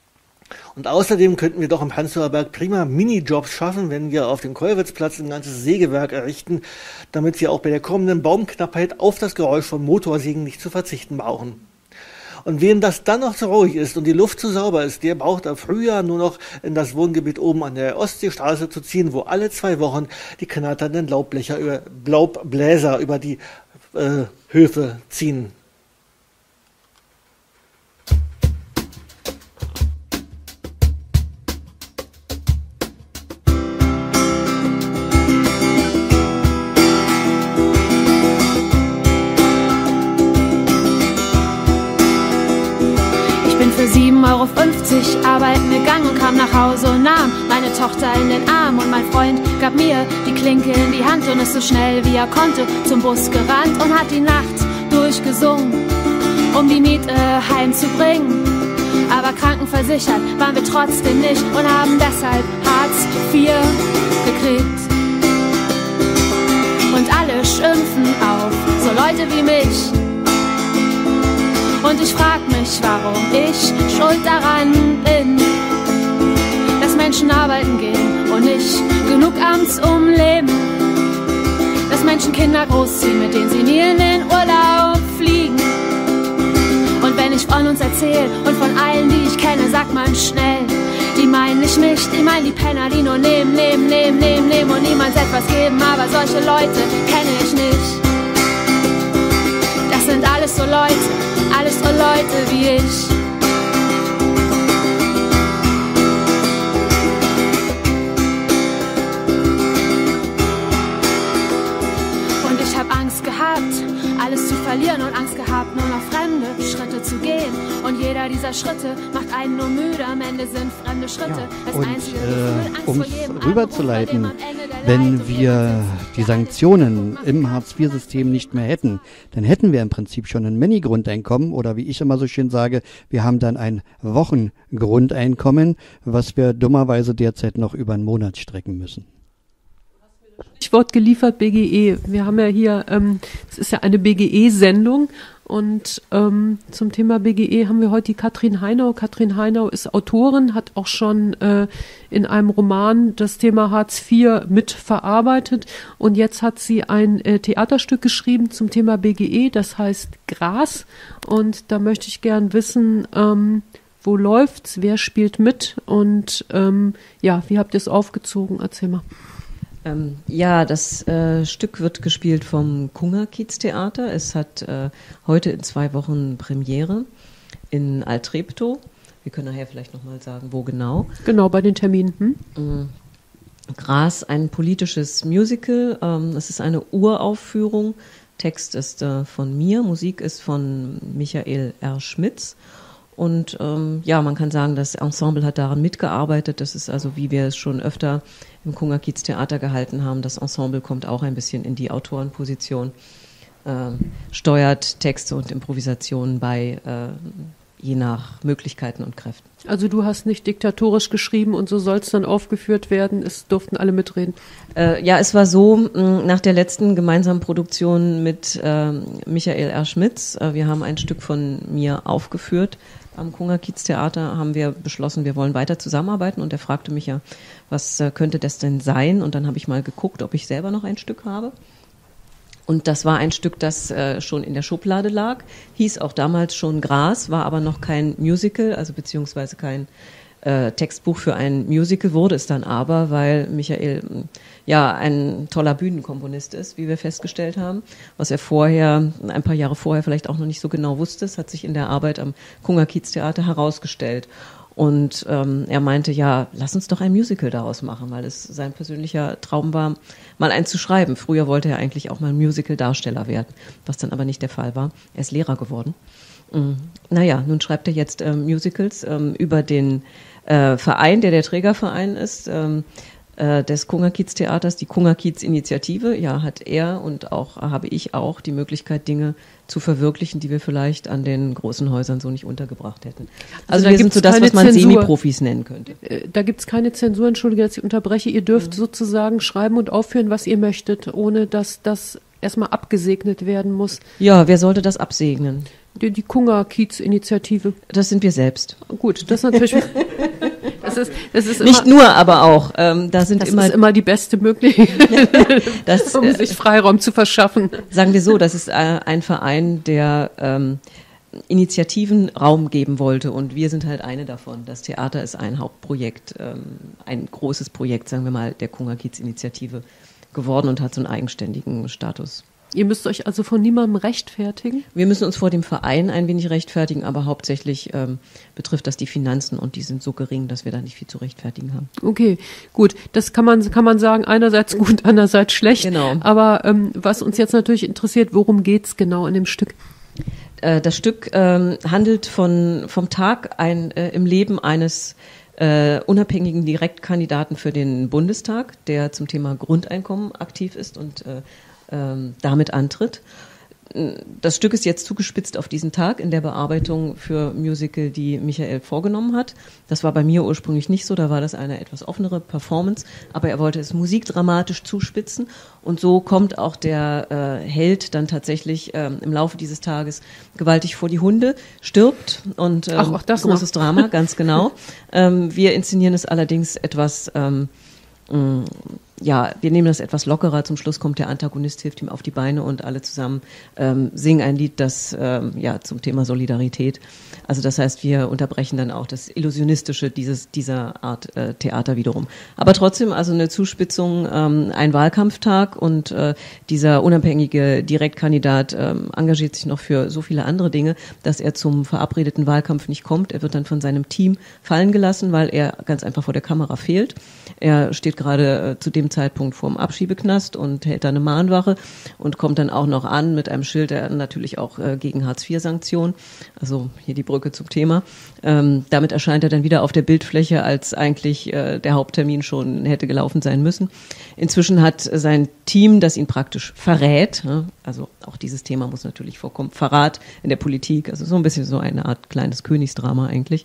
Und außerdem könnten wir doch im Panztower Berg prima Minijobs schaffen, wenn wir auf dem Kollwitzplatz ein ganzes Sägewerk errichten, damit wir auch bei der kommenden Baumknappheit auf das Geräusch von Motorsägen nicht zu verzichten brauchen. Und wem das dann noch zu ruhig ist und die Luft zu sauber ist, der braucht im Frühjahr nur noch in das Wohngebiet oben an der Ostseestraße zu ziehen, wo alle 2 Wochen die knatternden Laubbläser über die Höfe ziehen. Für 7,50 € arbeiten gegangen, kam nach Hause und nahm meine Tochter in den Arm. Und mein Freund gab mir die Klinke in die Hand und ist so schnell wie er konnte zum Bus gerannt und hat die Nacht durchgesungen, um die Miete heimzubringen. Aber krankenversichert waren wir trotzdem nicht und haben deshalb Hartz IV gekriegt. Und alle schimpfen auf so Leute wie mich. Und ich frag mich, warum ich schuld daran bin, dass Menschen arbeiten gehen und nicht genug abends umleben, dass Menschen Kinder großziehen, mit denen sie nie in den Urlaub fliegen. Und wenn ich von uns erzähle und von allen, die ich kenne, sagt man schnell, Die meinen nicht mich, die meinen die Penner, die nur nehmen und niemals etwas geben, aber solche Leute kenne ich nicht. Das sind alles so Leute wie ich. Und ich hab Angst gehabt, alles zu verlieren und Angst gehabt, nur noch fremde Schritte zu gehen. Und jeder dieser Schritte macht einen nur müde, am Ende sind fremde Schritte das einzige Gefühl, Angst um vor jedem es rüberzuleiten, Anruf, bei dem am Ende der wenn Leid wir die Sanktionen im Hartz-IV-System nicht mehr hätten, dann hätten wir im Prinzip schon ein Mini-Grundeinkommen oder wie ich immer so schön sage, wir haben dann ein Wochengrundeinkommen, was wir dummerweise derzeit noch über einen Monat strecken müssen. Stichwort geliefert BGE. Wir haben ja hier, es ist ja eine BGE-Sendung und zum Thema BGE haben wir heute die Katrin Heinau. Katrin Heinau ist Autorin, hat auch schon in einem Roman das Thema Hartz IV mitverarbeitet und jetzt hat sie ein Theaterstück geschrieben zum Thema BGE, das heißt Gras, und da möchte ich gern wissen, wo läuft's, wer spielt mit und ja, wie habt ihr es aufgezogen? Erzähl mal. Ja, das Stück wird gespielt vom Kungerkiez-Theater. Es hat heute in 2 Wochen Premiere in Altreptow. Wir können nachher vielleicht nochmal sagen, wo genau. Genau, bei den Terminen. Gras, ein politisches Musical. Es ist eine Uraufführung. Text ist von mir, Musik ist von Michael R. Schmitz. Und ja, man kann sagen, das Ensemble hat daran mitgearbeitet. Das ist also, wie wir es schon öfter im Kungerkiez-Theater gehalten haben. Das Ensemble kommt auch ein bisschen in die Autorenposition, steuert Texte und Improvisationen bei, je nach Möglichkeiten und Kräften. Also du hast nicht diktatorisch geschrieben und so soll es dann aufgeführt werden. Es durften alle mitreden. Ja, es war so, nach der letzten gemeinsamen Produktion mit Michael R. Schmitz, wir haben ein Stück von mir aufgeführt. Am Kungerkiez-Theater haben wir beschlossen, wir wollen weiter zusammenarbeiten und er fragte mich ja, was könnte das denn sein? Und dann habe ich mal geguckt, ob ich selber noch ein Stück habe. Und das war ein Stück, das schon in der Schublade lag, hieß auch damals schon Gras, war aber noch kein Musical, also beziehungsweise kein Textbuch für ein Musical, wurde es dann aber, weil Michael ja ein toller Bühnenkomponist ist, wie wir festgestellt haben, was er vorher, ein paar Jahre vorher vielleicht auch noch nicht so genau wusste. Es hat sich in der Arbeit am Kungerkiez-Theater herausgestellt. Und er meinte, ja, lass uns doch ein Musical daraus machen, weil es sein persönlicher Traum war, mal eins zu schreiben. Früher wollte er eigentlich auch mal Musical-Darsteller werden, was dann aber nicht der Fall war. Er ist Lehrer geworden. Naja, nun schreibt er jetzt Musicals über den Verein, der Trägerverein ist, des Kungerkiez-Theaters, die Kungerkiez-Initiative. Ja, hat er und auch habe ich auch die Möglichkeit, Dinge zu verwirklichen, die wir vielleicht an den großen Häusern so nicht untergebracht hätten. Also wir sind so das, was man Semi-Profis nennen könnte. Da gibt es keine Zensur, entschuldige, dass ich unterbreche. Ihr dürft sozusagen schreiben und aufführen, was ihr möchtet, ohne dass das erstmal abgesegnet werden muss. Ja, wer sollte das absegnen? Die Kungerkiez-Initiative. Das sind wir selbst. Gut, das ist natürlich... Das ist nicht immer, nur, aber auch. Das ist immer die beste Möglichkeit, um sich Freiraum zu verschaffen. Sagen wir so, das ist ein Verein, der Initiativen Raum geben wollte und wir sind halt eine davon. Das Theater ist ein Hauptprojekt, ein großes Projekt, sagen wir mal, der Kungerkiez-Initiative geworden und hat so einen eigenständigen Status. Ihr müsst euch also von niemandem rechtfertigen? Wir müssen uns vor dem Verein ein wenig rechtfertigen, aber hauptsächlich betrifft das die Finanzen und die sind so gering, dass wir da nicht viel zu rechtfertigen haben. Okay, gut. Das kann man sagen, einerseits gut, andererseits schlecht. Genau. Aber was uns jetzt natürlich interessiert, worum geht's genau in dem Stück? Das Stück handelt vom Tag im Leben eines unabhängigen Direktkandidaten für den Bundestag, der zum Thema Grundeinkommen aktiv ist und damit antritt. Das Stück ist jetzt zugespitzt auf diesen Tag in der Bearbeitung für Musical, die Michael vorgenommen hat. Das war bei mir ursprünglich nicht so, da war das eine etwas offenere Performance, aber er wollte es musikdramatisch zuspitzen und so kommt auch der Held dann tatsächlich im Laufe dieses Tages gewaltig vor die Hunde, stirbt und auch das großes noch. Drama, ganz genau. Wir inszenieren es allerdings etwas wir nehmen das etwas lockerer. Zum Schluss kommt der Antagonist, hilft ihm auf die Beine und alle zusammen singen ein Lied, das zum Thema Solidarität. Also das heißt, wir unterbrechen dann auch das Illusionistische dieser Art Theater wiederum. Aber trotzdem also eine Zuspitzung, ein Wahlkampftag und dieser unabhängige Direktkandidat engagiert sich noch für so viele andere Dinge, dass er zum verabredeten Wahlkampf nicht kommt. Er wird dann von seinem Team fallen gelassen, weil er ganz einfach vor der Kamera fehlt. Er steht gerade zu dem Zeitpunkt vorm Abschiebeknast und hält da eine Mahnwache und kommt dann auch noch an mit einem Schild, der natürlich auch gegen Hartz-IV-Sanktionen, also hier die Brücke zum Thema. Damit erscheint er dann wieder auf der Bildfläche, als eigentlich der Haupttermin schon hätte gelaufen sein müssen. Inzwischen hat sein Team, das ihn praktisch verrät, also auch dieses Thema muss natürlich vorkommen, Verrat in der Politik, also so ein bisschen so eine Art kleines Königsdrama eigentlich,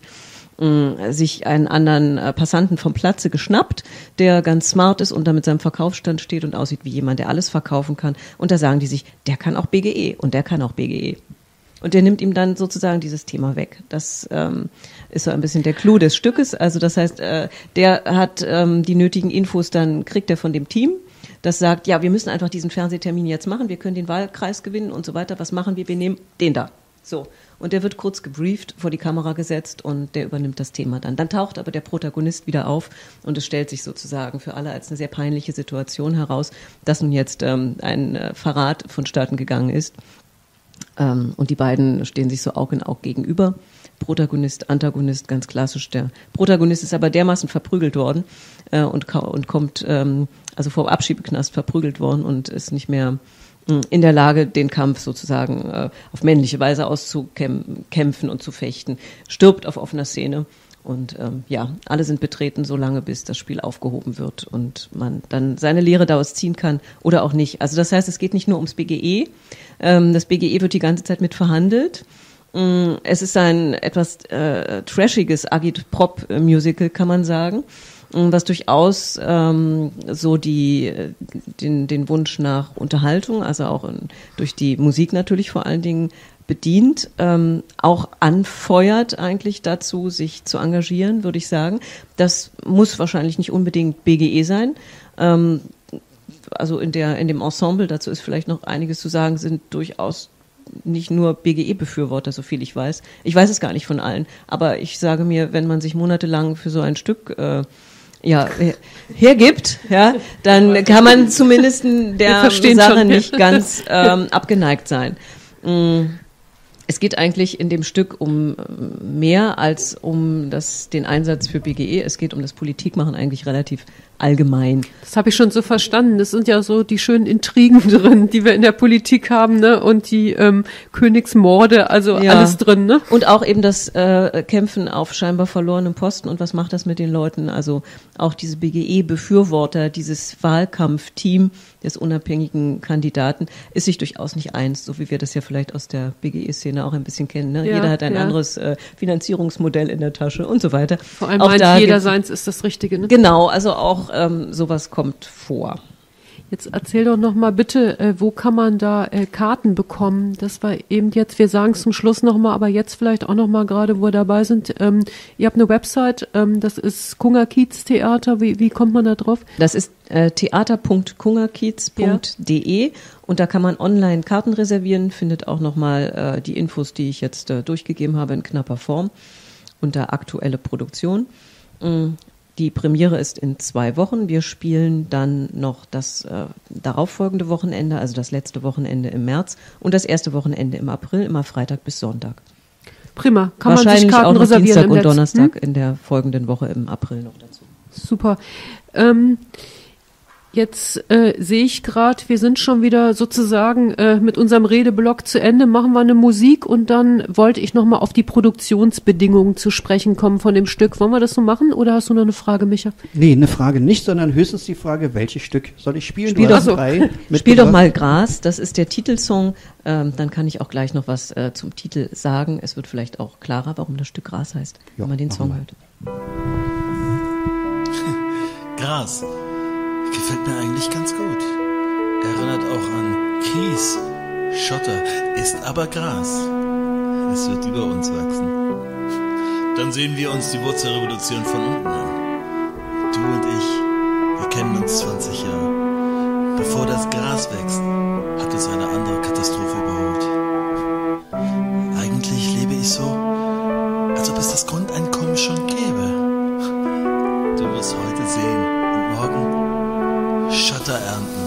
sich einen anderen Passanten vom Platze geschnappt, der ganz smart ist und da mit seinem Verkaufsstand steht und aussieht wie jemand, der alles verkaufen kann. Und da sagen die sich, der kann auch BGE und der kann auch BGE. Und der nimmt ihm dann sozusagen dieses Thema weg. Das ist so ein bisschen der Clou des Stückes. Also das heißt, der hat die nötigen Infos, dann kriegt er von dem Team, das sagt, ja, wir müssen einfach diesen Fernsehtermin jetzt machen, wir können den Wahlkreis gewinnen und so weiter. Was machen wir? Wir nehmen den da. So. Und der wird kurz gebrieft, vor die Kamera gesetzt und der übernimmt das Thema dann. Dann taucht aber der Protagonist wieder auf und es stellt sich sozusagen für alle als eine sehr peinliche Situation heraus, dass nun jetzt ein Verrat vonstatten gegangen ist. Und die beiden stehen sich so Aug in Aug gegenüber. Protagonist, Antagonist, ganz klassisch. Der Protagonist ist aber dermaßen verprügelt worden und kommt also vor Abschiebeknast verprügelt worden und ist nicht mehr in der Lage, den Kampf sozusagen auf männliche Weise auszukämpfen und zu fechten. Stirbt auf offener Szene. Und alle sind betreten, solange bis das Spiel aufgehoben wird und man dann seine Lehre daraus ziehen kann oder auch nicht. Also das heißt, es geht nicht nur ums BGE. Das BGE wird die ganze Zeit mit verhandelt. Es ist ein etwas trashiges Agitprop-Musical, kann man sagen, was durchaus so den Wunsch nach Unterhaltung, also auch durch die Musik natürlich vor allen Dingen bedient, auch anfeuert eigentlich dazu, sich zu engagieren, würde ich sagen. Das muss wahrscheinlich nicht unbedingt BGE sein. Also in dem Ensemble, dazu ist vielleicht noch einiges zu sagen, sind durchaus nicht nur BGE-Befürworter, so viel ich weiß. Ich weiß es gar nicht von allen, aber ich sage mir, wenn man sich monatelang für so ein Stück hergibt, dann kann man zumindest der Sache nicht ganz abgeneigt sein. Es geht eigentlich in dem Stück um mehr als um den Einsatz für BGE. Es geht um das Politikmachen eigentlich relativ allgemein. Das habe ich schon so verstanden. Das sind ja so die schönen Intrigen drin, die wir in der Politik haben, ne? Und die Königsmorde, also alles drin, ne? Und auch eben das Kämpfen auf scheinbar verlorenem Posten. Und was macht das mit den Leuten? Also auch diese BGE-Befürworter, dieses Wahlkampfteam des unabhängigen Kandidaten ist sich durchaus nicht eins, so wie wir das ja vielleicht aus der BGE-Szene auch ein bisschen kennen. Ne? Ja, jeder hat ein anderes Finanzierungsmodell in der Tasche und so weiter. Vor allem meint jeder seins ist das Richtige. Ne? Genau, also auch sowas kommt vor. Jetzt erzähl doch noch mal bitte, wo kann man da Karten bekommen? Das war eben jetzt, wir sagen es zum Schluss noch mal, aber jetzt vielleicht auch noch mal gerade, wo wir dabei sind. Ihr habt eine Website, das ist Kungerkiez-Theater. Wie kommt man da drauf? Das ist theater.kungerkiez.de und da kann man online Karten reservieren, findet auch noch mal die Infos, die ich jetzt durchgegeben habe, in knapper Form unter aktuelle Produktion. Die Premiere ist in 2 Wochen. Wir spielen dann noch das darauffolgende Wochenende, also das letzte Wochenende im März und das erste Wochenende im April, immer Freitag bis Sonntag. Prima. Kann man sich Karten auch noch reservieren Dienstag und Donnerstag in der folgenden Woche im April noch dazu. Super. Jetzt sehe ich gerade, wir sind schon wieder sozusagen mit unserem Redeblock zu Ende, machen wir eine Musik und dann wollte ich nochmal auf die Produktionsbedingungen zu sprechen kommen von dem Stück. Wollen wir das so machen oder hast du noch eine Frage, Micha? Nee, eine Frage nicht, sondern höchstens die Frage, welches Stück soll ich spielen? Spiel doch mal Gras, das ist der Titelsong, dann kann ich auch gleich noch was zum Titel sagen. Es wird vielleicht auch klarer, warum das Stück Gras heißt, wenn man den Song hört. Gras. Gefällt mir eigentlich ganz gut. Erinnert auch an Kies, Schotter, ist aber Gras. Es wird über uns wachsen. Dann sehen wir uns die Wurzelrevolution von unten an. Du und ich, wir kennen uns 20 Jahre. das Gras wächst, hat uns eine andere Katastrophe überholt. Eigentlich lebe ich so, als ob es das Grundeinkommen schon gäbe. Du musst heute sehen und morgen Schotter ernten.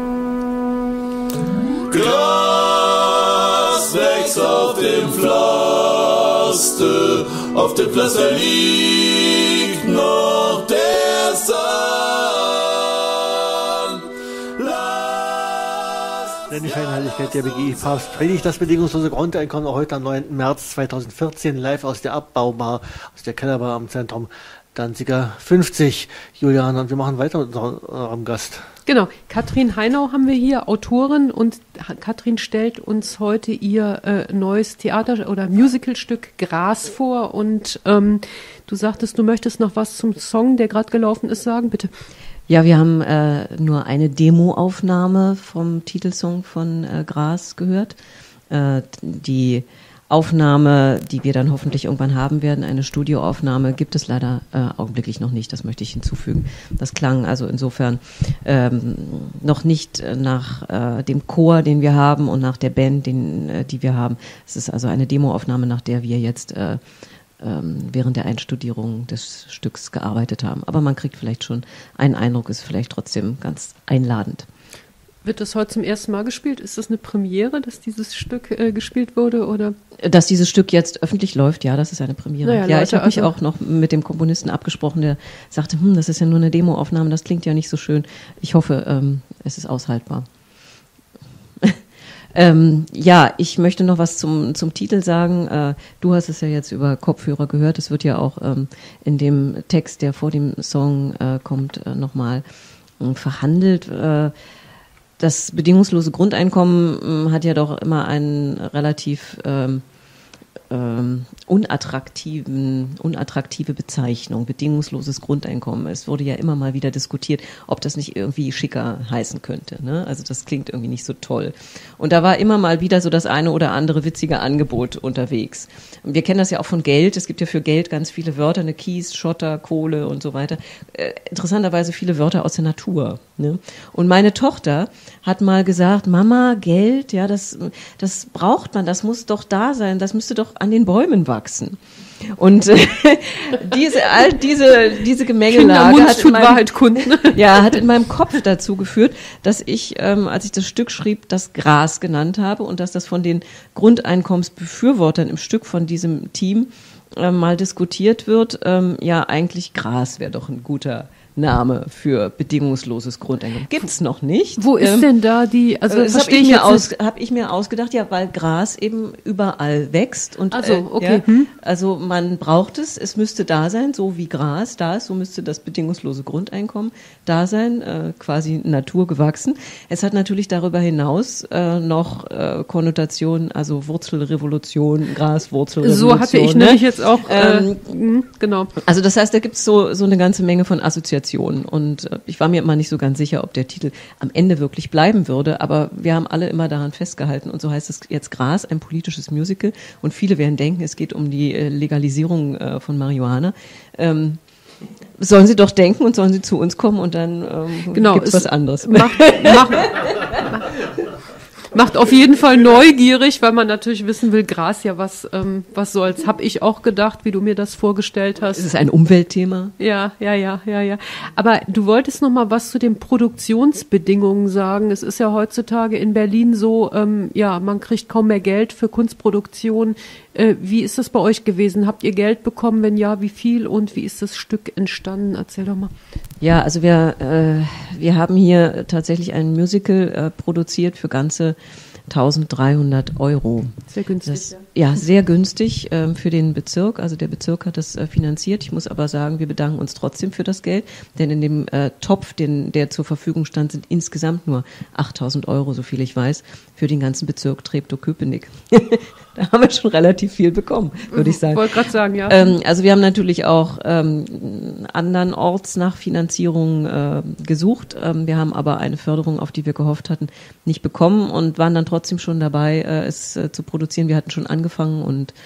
Gras wächst auf dem Pflaster, auf dem Pflaster liegt noch der Sand. Denn die Scheinheiligkeit der BGE-Papst predigt das bedingungslose Grundeinkommen heute am 9. März 2014 live aus der Abbaubar, aus der Kellerbar am Zentrum Danziger 50. Julian, und wir machen weiter mit unserem Gast. Genau, Katrin Heinau haben wir hier, Autorin, und Katrin stellt uns heute ihr neues Theater- oder Musicalstück Gras vor, und du sagtest, du möchtest noch was zum Song, der gerade gelaufen ist, sagen, bitte. Ja, wir haben nur eine Demoaufnahme vom Titelsong von Gras gehört. Die Aufnahme, die wir dann hoffentlich irgendwann haben werden, eine Studioaufnahme, gibt es leider augenblicklich noch nicht, das möchte ich hinzufügen. Das klang also insofern noch nicht nach dem Chor, den wir haben, und nach der Band, die wir haben. Es ist also eine Demoaufnahme, nach der wir jetzt während der Einstudierung des Stücks gearbeitet haben. Aber man kriegt vielleicht schon einen Eindruck, ist vielleicht trotzdem ganz einladend. Wird das heute zum ersten Mal gespielt? Ist das eine Premiere, dass dieses Stück gespielt wurde, oder? Dass dieses Stück jetzt öffentlich läuft, ja, das ist eine Premiere. Naja, ja, Leute, ich habe mich auch noch mit dem Komponisten abgesprochen, der sagte, das ist ja nur eine Demoaufnahme, das klingt ja nicht so schön. Ich hoffe, es ist aushaltbar. Ja, ich möchte noch was zum Titel sagen. Du hast es ja jetzt über Kopfhörer gehört. Es wird ja auch in dem Text, der vor dem Song kommt, nochmal verhandelt. Das bedingungslose Grundeinkommen hat ja doch immer einen relativ unattraktive Bezeichnung, bedingungsloses Grundeinkommen. Es wurde ja immer mal wieder diskutiert, ob das nicht irgendwie schicker heißen könnte, ne? Also das klingt irgendwie nicht so toll. Und da war immer mal wieder so das eine oder andere witzige Angebot unterwegs. Und wir kennen das ja auch von Geld. Es gibt ja für Geld ganz viele Wörter, eine Kies, Schotter, Kohle und so weiter. Interessanterweise viele Wörter aus der Natur, ne? Und meine Tochter hat mal gesagt, Mama, Geld, ja, das braucht man, das muss doch da sein, das müsste doch an den Bäumen wachsen. Und diese Gemengelage hat in meinem Kopf dazu geführt, dass ich, als ich das Stück schrieb, das Gras genannt habe, und dass das von den Grundeinkommensbefürwortern im Stück von diesem Team mal diskutiert wird. Ja, eigentlich Gras wäre doch ein guter Name für bedingungsloses Grundeinkommen. Gibt's noch nicht. Wo ist denn da die, also das habe ich mir ausgedacht, ja, weil Gras eben überall wächst, und okay. Also man braucht es müsste da sein, so wie Gras da ist, so müsste das bedingungslose Grundeinkommen da sein, quasi naturgewachsen. Es hat natürlich darüber hinaus noch Konnotationen, also Wurzelrevolution, Graswurzelrevolution. So hatte ich nämlich jetzt auch, genau. Also das heißt, da gibt's so eine ganze Menge von Assoziationen. Und ich war mir immer nicht so ganz sicher, ob der Titel am Ende wirklich bleiben würde, aber wir haben alle immer daran festgehalten, und so heißt es jetzt Gras, ein politisches Musical, und viele werden denken, es geht um die Legalisierung von Marihuana. Sollen sie doch denken und sollen sie zu uns kommen, und dann gibt's was anderes. Macht auf jeden Fall neugierig, weil man natürlich wissen will, Gras, ja, was soll's? Hab ich auch gedacht, wie du mir das vorgestellt hast. Es ist ein Umweltthema. Ja. Aber du wolltest noch mal was zu den Produktionsbedingungen sagen. Es ist ja heutzutage in Berlin so, man kriegt kaum mehr Geld für Kunstproduktion. Wie ist das bei euch gewesen? Habt ihr Geld bekommen? Wenn ja, wie viel? Und wie ist das Stück entstanden? Erzähl doch mal. Ja, also wir haben hier tatsächlich ein Musical produziert für ganze 1.300 Euro. Sehr günstig. Ja, sehr günstig für den Bezirk. Also der Bezirk hat das finanziert. Ich muss aber sagen, wir bedanken uns trotzdem für das Geld, denn in dem Topf, der zur Verfügung stand, sind insgesamt nur 8.000 Euro, so viel ich weiß, für den ganzen Bezirk Treptow-Köpenick. Da haben wir schon relativ viel bekommen, würde ich sagen. Ich wollte gerade sagen, ja. Also wir haben natürlich auch andernorts nach Finanzierung gesucht. Wir haben aber eine Förderung, auf die wir gehofft hatten, nicht bekommen und waren dann trotzdem schon dabei, es zu produzieren. Wir hatten schon angefangen und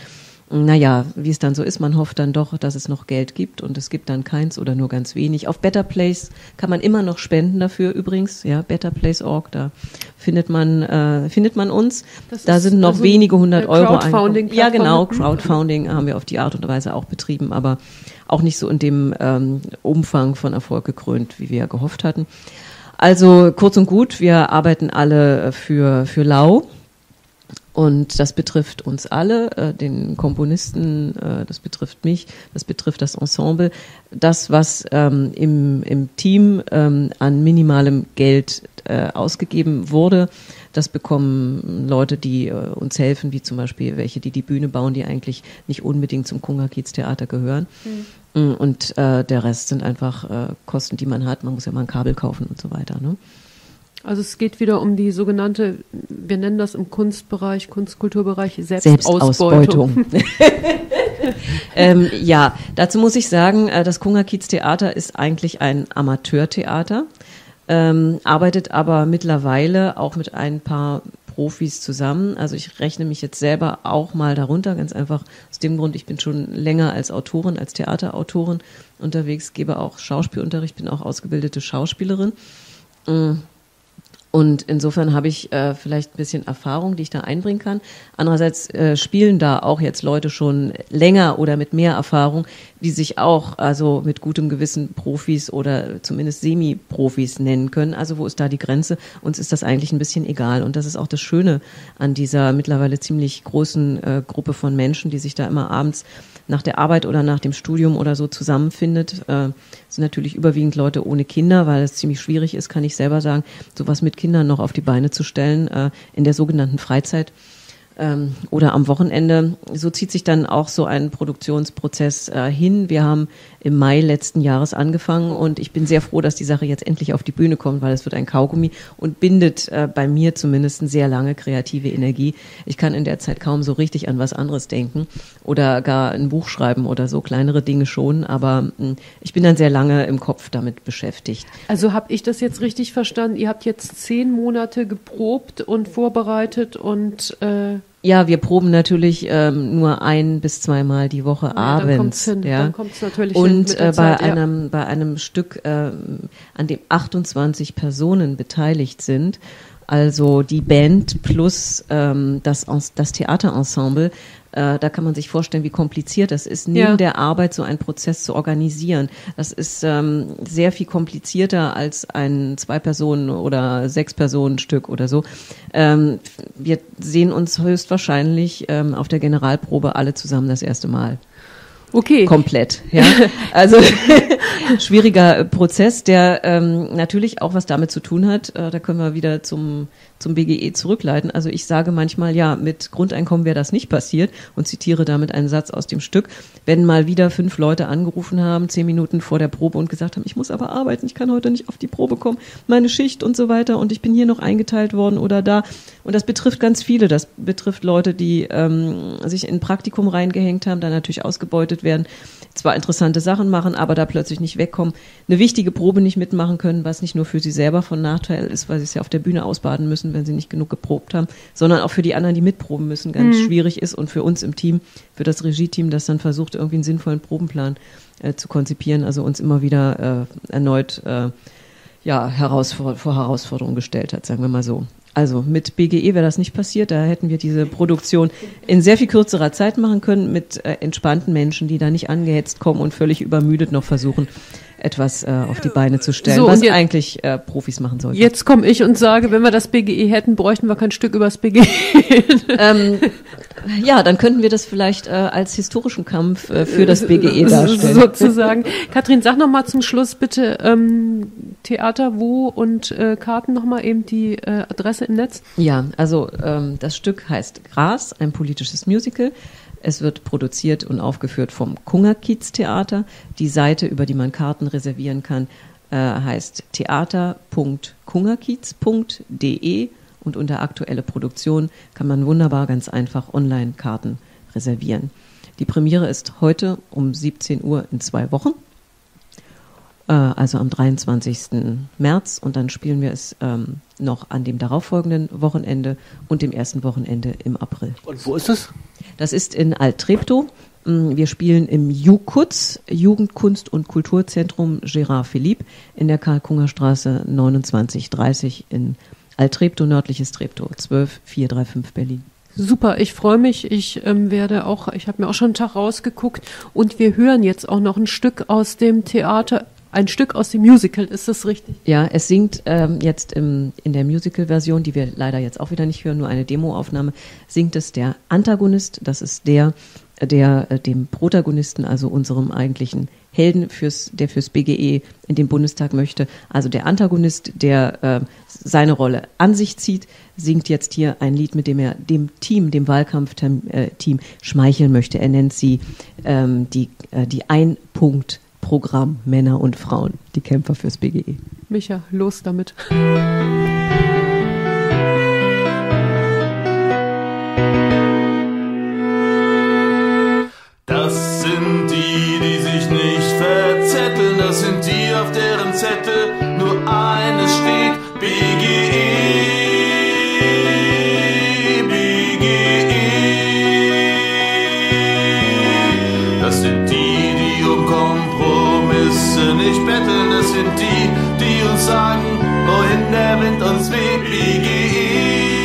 naja, wie es dann so ist, man hofft dann doch, dass es noch Geld gibt und es gibt dann keins oder nur ganz wenig. Auf Better Place kann man immer noch spenden dafür übrigens, ja, betterplace.org, da findet man uns. Da sind noch wenige 100 Euro. Crowdfunding. Ja, genau, Crowdfunding haben wir auf die Art und Weise auch betrieben, aber auch nicht so in dem Umfang von Erfolg gekrönt, wie wir ja gehofft hatten. Also kurz und gut, wir arbeiten alle für Lau. Und das betrifft uns alle, den Komponisten, das betrifft mich, das betrifft das Ensemble. Das, was im Team an minimalem Geld ausgegeben wurde, das bekommen Leute, die uns helfen, wie zum Beispiel welche, die Bühne bauen, die eigentlich nicht unbedingt zum Kunga-Kiez-Theater gehören. Mhm. Und der Rest sind einfach Kosten, die man hat. Man muss ja mal ein Kabel kaufen und so weiter, ne? Also es geht wieder um die sogenannte, wir nennen das im Kunstbereich, Kunstkulturbereich, Selbstausbeutung. Ja, dazu muss ich sagen, das Kunga-Kiez-Theater ist eigentlich ein Amateurtheater, arbeitet aber mittlerweile auch mit ein paar Profis zusammen. Also ich rechne mich jetzt selber auch mal darunter, ganz einfach aus dem Grund, ich bin schon länger als Autorin, als Theaterautorin unterwegs, gebe auch Schauspielunterricht, bin auch ausgebildete Schauspielerin. Und insofern habe ich vielleicht ein bisschen Erfahrung, die ich da einbringen kann. Andererseits spielen da auch jetzt Leute schon länger oder mit mehr Erfahrung, die sich auch also mit gutem Gewissen Profis oder zumindest Semi-Profis nennen können. Also wo ist da die Grenze? Uns ist das eigentlich ein bisschen egal. Und das ist auch das Schöne an dieser mittlerweile ziemlich großen Gruppe von Menschen, die sich da immer abends nach der Arbeit oder nach dem Studium oder so zusammenfindet. Sind natürlich überwiegend Leute ohne Kinder, weil es ziemlich schwierig ist, kann ich selber sagen, sowas mit Kindern noch auf die Beine zu stellen, in der sogenannten Freizeit oder am Wochenende. So zieht sich dann auch so ein Produktionsprozess hin. Wir haben im Mai letzten Jahres angefangen und ich bin sehr froh, dass die Sache jetzt endlich auf die Bühne kommt, weil es wird ein Kaugummi und bindet bei mir zumindest sehr lange kreative Energie. Ich kann in der Zeit kaum so richtig an was anderes denken oder gar ein Buch schreiben oder so, kleinere Dinge schon, aber ich bin dann sehr lange im Kopf damit beschäftigt. Also habe ich das jetzt richtig verstanden? Ihr habt jetzt 10 Monate geprobt und vorbereitet und ja, wir proben natürlich nur 1 bis 2 Mal die Woche abends. Dann kommt's natürlich und hin mit der Zeit, bei einem Stück, an dem 28 Personen beteiligt sind, also die Band plus das Theaterensemble, da kann man sich vorstellen, wie kompliziert das ist, neben der Arbeit so einen Prozess zu organisieren. Das ist sehr viel komplizierter als ein 2-Personen- oder 6-Personen-Stück oder so. Wir sehen uns höchstwahrscheinlich auf der Generalprobe alle zusammen das erste Mal. Okay. Komplett, ja. Also schwieriger Prozess, der natürlich auch was damit zu tun hat. Da können wir wieder zum BGE zurückleiten. Also ich sage manchmal, ja, mit Grundeinkommen wäre das nicht passiert und zitiere damit einen Satz aus dem Stück. Wenn mal wieder 5 Leute angerufen haben, 10 Minuten vor der Probe und gesagt haben, ich muss aber arbeiten, ich kann heute nicht auf die Probe kommen, meine Schicht und so weiter und ich bin hier noch eingeteilt worden oder da. Und das betrifft ganz viele. Das betrifft Leute, die sich in ein Praktikum reingehängt haben, dann natürlich ausgebeutet werden, zwar interessante Sachen machen, aber da plötzlich nicht wegkommen, eine wichtige Probe nicht mitmachen können, was nicht nur für sie selber von Nachteil ist, weil sie es ja auf der Bühne ausbaden müssen, wenn sie nicht genug geprobt haben, sondern auch für die anderen, die mitproben müssen, ganz schwierig ist und für uns im Team, für das Regie-Team, das dann versucht, irgendwie einen sinnvollen Probenplan zu konzipieren, also uns immer wieder erneut vor Herausforderungen gestellt hat, sagen wir mal so. Also mit BGE wäre das nicht passiert, da hätten wir diese Produktion in sehr viel kürzerer Zeit machen können mit entspannten Menschen, die da nicht angehetzt kommen und völlig übermüdet noch versuchen, etwas auf die Beine zu stellen, so, was eigentlich Profis machen sollten. Jetzt komme ich und sage, wenn wir das BGE hätten, bräuchten wir kein Stück übers BGE. Ja, dann könnten wir das vielleicht als historischen Kampf für das BGE darstellen. Sozusagen. Katrin, sag noch mal zum Schluss bitte Theater, wo und Karten noch mal eben die Adresse im Netz. Ja, also das Stück heißt Gras, ein politisches Musical. Es wird produziert und aufgeführt vom Kunga-Kiez-Theater. Die Seite, über die man Karten reservieren kann, heißt theater.kungakiez.de und unter aktuelle Produktion kann man wunderbar ganz einfach online Karten reservieren. Die Premiere ist heute um 17 Uhr in 2 Wochen. also am 23. März, und dann spielen wir es noch an dem darauffolgenden Wochenende und dem ersten Wochenende im April. Und wo ist es? Das ist in Alt-Treptow. Wir spielen im JUKUZ, Jugendkunst- und Kulturzentrum Gérard Philippe, in der Karl-Kunger-Straße 2930 in Alt-Treptow, nördliches Treptow, 12435 Berlin. Super, ich freue mich. Ich habe mir auch schon einen Tag rausgeguckt, und wir hören jetzt auch noch ein Stück aus dem Theater, ein Stück aus dem Musical, ist das richtig? Ja, es singt jetzt in der Musical-Version, die wir leider jetzt auch wieder nicht hören, nur eine Demoaufnahme, singt es der Antagonist. Das ist der dem Protagonisten, also unserem eigentlichen Helden, der fürs BGE in den Bundestag möchte. Also der Antagonist, der seine Rolle an sich zieht, singt jetzt hier ein Lied, mit dem er dem Wahlkampfteam schmeicheln möchte. Er nennt sie die Ein-Punkt-Programm Männer und Frauen, die Kämpfer fürs BGE. Micha, los damit. Das sind die, die sich nicht verzetteln, das sind die, auf deren Zettel nur eines steht: BGE, BGE. Das sind die, die um Kompromisse nicht betteln, das sind die, die uns sagen, wohin der Wind uns weht: BGE.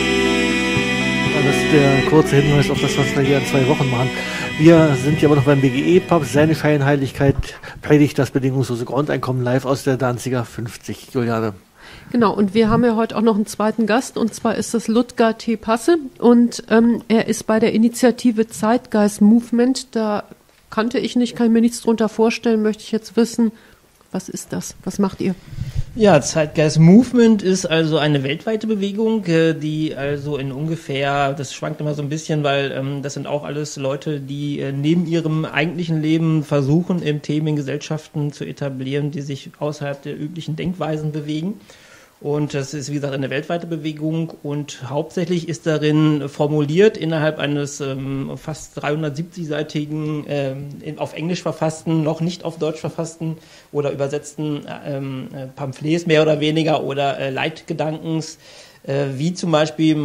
Das ist der kurze Hinweis auf das, was wir hier in 2 Wochen machen. Wir sind ja aber noch beim BGE-Pub. Seine Scheinheiligkeit predigt das bedingungslose Grundeinkommen live aus der Danziger 50. Juliane. Genau, und wir haben ja heute auch noch einen zweiten Gast, und zwar ist das Ludger T. Passe, und er ist bei der Initiative Zeitgeist Movement. Da kannte ich nicht, kann ich mir nichts drunter vorstellen, möchte ich jetzt wissen, was ist das? Was macht ihr? Ja, Zeitgeist Movement ist also eine weltweite Bewegung, die also in ungefähr, das schwankt immer so ein bisschen, weil das sind auch alles Leute, die neben ihrem eigentlichen Leben versuchen, in Themen Gesellschaften zu etablieren, die sich außerhalb der üblichen Denkweisen bewegen. Und das ist, wie gesagt, eine weltweite Bewegung, und hauptsächlich ist darin formuliert innerhalb eines fast 370-seitigen, auf Englisch verfassten, noch nicht auf Deutsch verfassten oder übersetzten Pamphlets mehr oder weniger oder Leitgedankens, wie zum Beispiel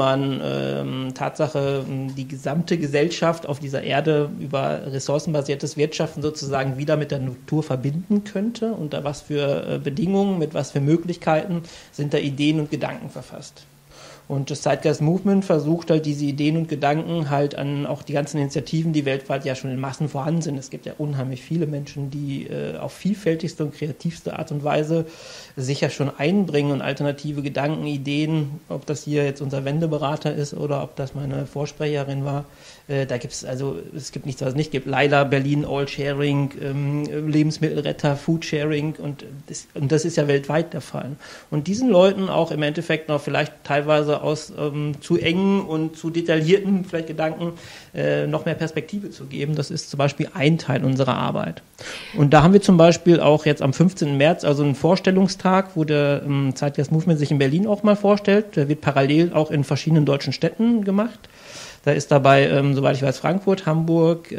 man Tatsache die gesamte Gesellschaft auf dieser Erde über ressourcenbasiertes Wirtschaften sozusagen wieder mit der Natur verbinden könnte, unter was für Bedingungen, mit was für Möglichkeiten sind da Ideen und Gedanken verfasst. Und das Zeitgeist Movement versucht halt diese Ideen und Gedanken halt an auch die ganzen Initiativen, die weltweit ja schon in Massen vorhanden sind. Es gibt ja unheimlich viele Menschen, die auf vielfältigste und kreativste Art und Weise sich ja schon einbringen und alternative Gedanken, Ideen, ob das hier jetzt unser Wendeberater ist oder ob das meine Vorsprecherin war. Da gibt es gibt nichts, was es nicht gibt. Leila, Berlin, All Sharing, Lebensmittelretter, Food Sharing, und das ist ja weltweit der Fall. Und diesen Leuten auch im Endeffekt noch vielleicht teilweise aus zu engen und zu detaillierten vielleicht Gedanken noch mehr Perspektive zu geben. Das ist zum Beispiel ein Teil unserer Arbeit. Und da haben wir zum Beispiel auch jetzt am 15. März also einen Vorstellungstag, wo der Zeitgeist Movement sich in Berlin auch mal vorstellt. Der wird parallel auch in verschiedenen deutschen Städten gemacht. Da ist dabei, soweit ich weiß, Frankfurt, Hamburg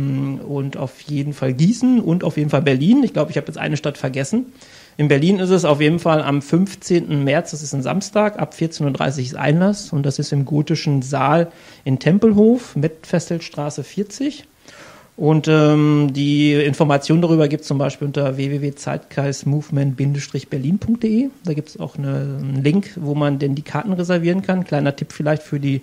und auf jeden Fall Gießen und auf jeden Fall Berlin. Ich glaube, ich habe jetzt eine Stadt vergessen. In Berlin ist es auf jeden Fall am 15. März, das ist ein Samstag, ab 14.30 Uhr ist Einlass, und das ist im gotischen Saal in Tempelhof, Mettfestelstraße 40. Und die Informationen darüber gibt es zum Beispiel unter www.zeitgeistmovement-berlin.de. Da gibt es auch einen Link, wo man denn die Karten reservieren kann. Kleiner Tipp vielleicht für die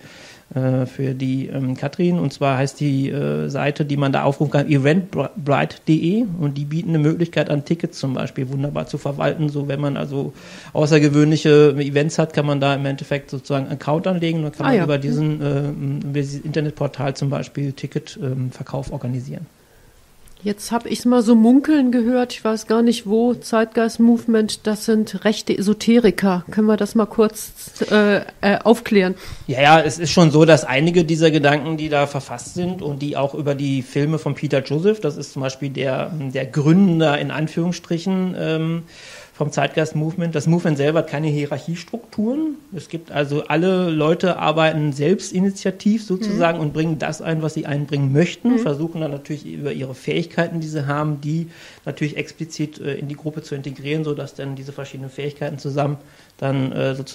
Katrin, und zwar heißt die Seite, die man da aufrufen kann, eventbrite.de, und die bieten eine Möglichkeit an, Tickets zum Beispiel wunderbar zu verwalten. So, wenn man also außergewöhnliche Events hat, kann man da im Endeffekt sozusagen einen Account anlegen, und dann kann man über dieses Internetportal zum Beispiel Ticketverkauf organisieren. Jetzt habe ich es mal so munkeln gehört, ich weiß gar nicht wo, Zeitgeist Movement, das sind rechte Esoteriker. Können wir das mal kurz aufklären? Ja, es ist schon so, dass einige dieser Gedanken, die da verfasst sind und die auch über die Filme von Peter Joseph, das ist zum Beispiel der Gründer in Anführungsstrichen vom Zeitgeist-Movement. Das Movement selber hat keine Hierarchiestrukturen. Es gibt also, alle Leute arbeiten selbstinitiativ sozusagen und bringen das ein, was sie einbringen möchten, versuchen dann natürlich über ihre Fähigkeiten, die sie haben, die natürlich explizit in die Gruppe zu integrieren, sodass dann diese verschiedenen Fähigkeiten zusammen dann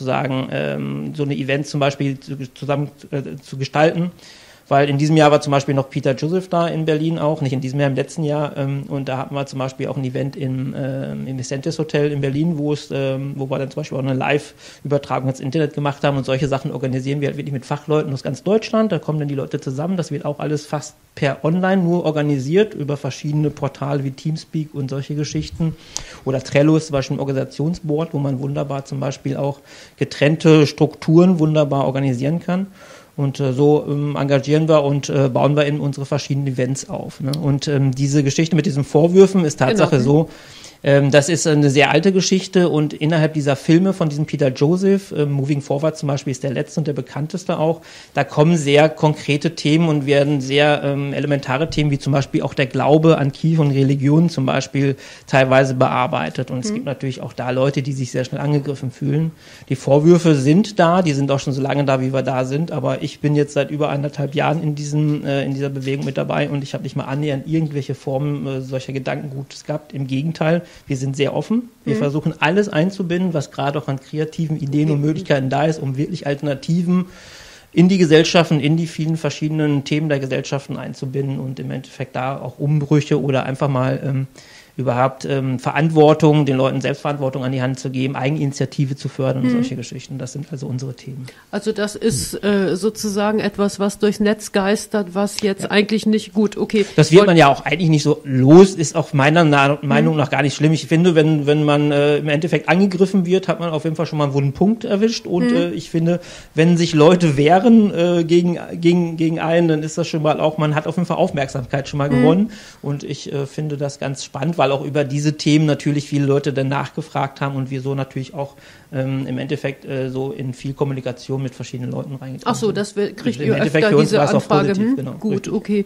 sozusagen so eine Event zum Beispiel zusammen zu gestalten. Weil in diesem Jahr war zum Beispiel noch Peter Joseph da in Berlin auch, nicht in diesem Jahr, im letzten Jahr. Und da hatten wir zum Beispiel auch ein Event im Vicentes Hotel in Berlin, wo wir dann zum Beispiel auch eine Live-Übertragung ins Internet gemacht haben. Und solche Sachen organisieren wir halt wirklich mit Fachleuten aus ganz Deutschland. Da kommen dann die Leute zusammen. Das wird auch alles fast per Online nur organisiert über verschiedene Portale wie Teamspeak und solche Geschichten. Oder Trello ist zum Beispiel ein Organisationsboard, wo man wunderbar zum Beispiel auch getrennte Strukturen wunderbar organisieren kann. Und so engagieren wir und bauen wir in unsere verschiedenen Events auf. Ne? Und diese Geschichte mit diesen Vorwürfen ist Tatsache so, das ist eine sehr alte Geschichte und innerhalb dieser Filme von diesem Peter Joseph, Moving Forward zum Beispiel ist der letzte und der bekannteste auch, da kommen sehr konkrete Themen und werden sehr elementare Themen wie zum Beispiel auch der Glaube an Kirche und Religion zum Beispiel teilweise bearbeitet. Und es gibt natürlich auch da Leute, die sich sehr schnell angegriffen fühlen. Die Vorwürfe sind da, die sind auch schon so lange da, wie wir da sind, aber ich bin jetzt seit über 1,5 Jahren in dieser Bewegung mit dabei und ich habe nicht mal annähernd irgendwelche Formen solcher Gedankengutes gehabt. Im Gegenteil, wir sind sehr offen. Wir versuchen alles einzubinden, was gerade auch an kreativen Ideen und Möglichkeiten da ist, um wirklich Alternativen in die Gesellschaften, in die vielen verschiedenen Themen der Gesellschaften einzubinden und im Endeffekt da auch Umbrüche oder einfach mal überhaupt Verantwortung, den Leuten Selbstverantwortung an die Hand zu geben, Eigeninitiative zu fördern und solche Geschichten. Das sind also unsere Themen. Also das ist sozusagen etwas, was durchs Netz geistert, was jetzt eigentlich nicht gut, okay. Das wird man ja auch eigentlich nicht so los, ist auch meiner Meinung nach gar nicht schlimm. Ich finde, wenn man im Endeffekt angegriffen wird, hat man auf jeden Fall schon mal einen wunden Punkt erwischt und ich finde, wenn sich Leute wehren gegen einen, dann ist das schon mal auch, man hat auf jeden Fall Aufmerksamkeit schon mal gewonnen und ich finde das ganz spannend, weil auch über diese Themen natürlich viele Leute dann nachgefragt haben und wir so natürlich auch im Endeffekt so in viel Kommunikation mit verschiedenen Leuten reingekommen sind. Ach so, das kriegt ihr öfter diese Anfrage. Genau, gut, richtig. Okay.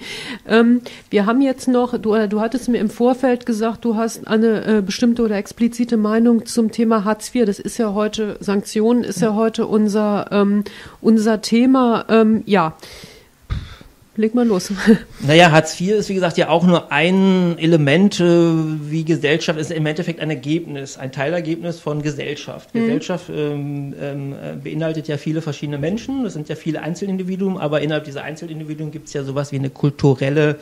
Wir haben jetzt noch, du hattest mir im Vorfeld gesagt, du hast eine bestimmte oder explizite Meinung zum Thema Hartz IV. Das ist ja heute, Sanktionen ist ja heute unser Thema. Ja. Leg mal los. Naja, Hartz IV ist, wie gesagt, ja auch nur ein Element, wie Gesellschaft ist im Endeffekt ein Ergebnis, ein Teilergebnis von Gesellschaft. Gesellschaft beinhaltet ja viele verschiedene Menschen, das sind ja viele Einzelindividuen, aber innerhalb dieser Einzelindividuen gibt es ja sowas wie eine kulturelle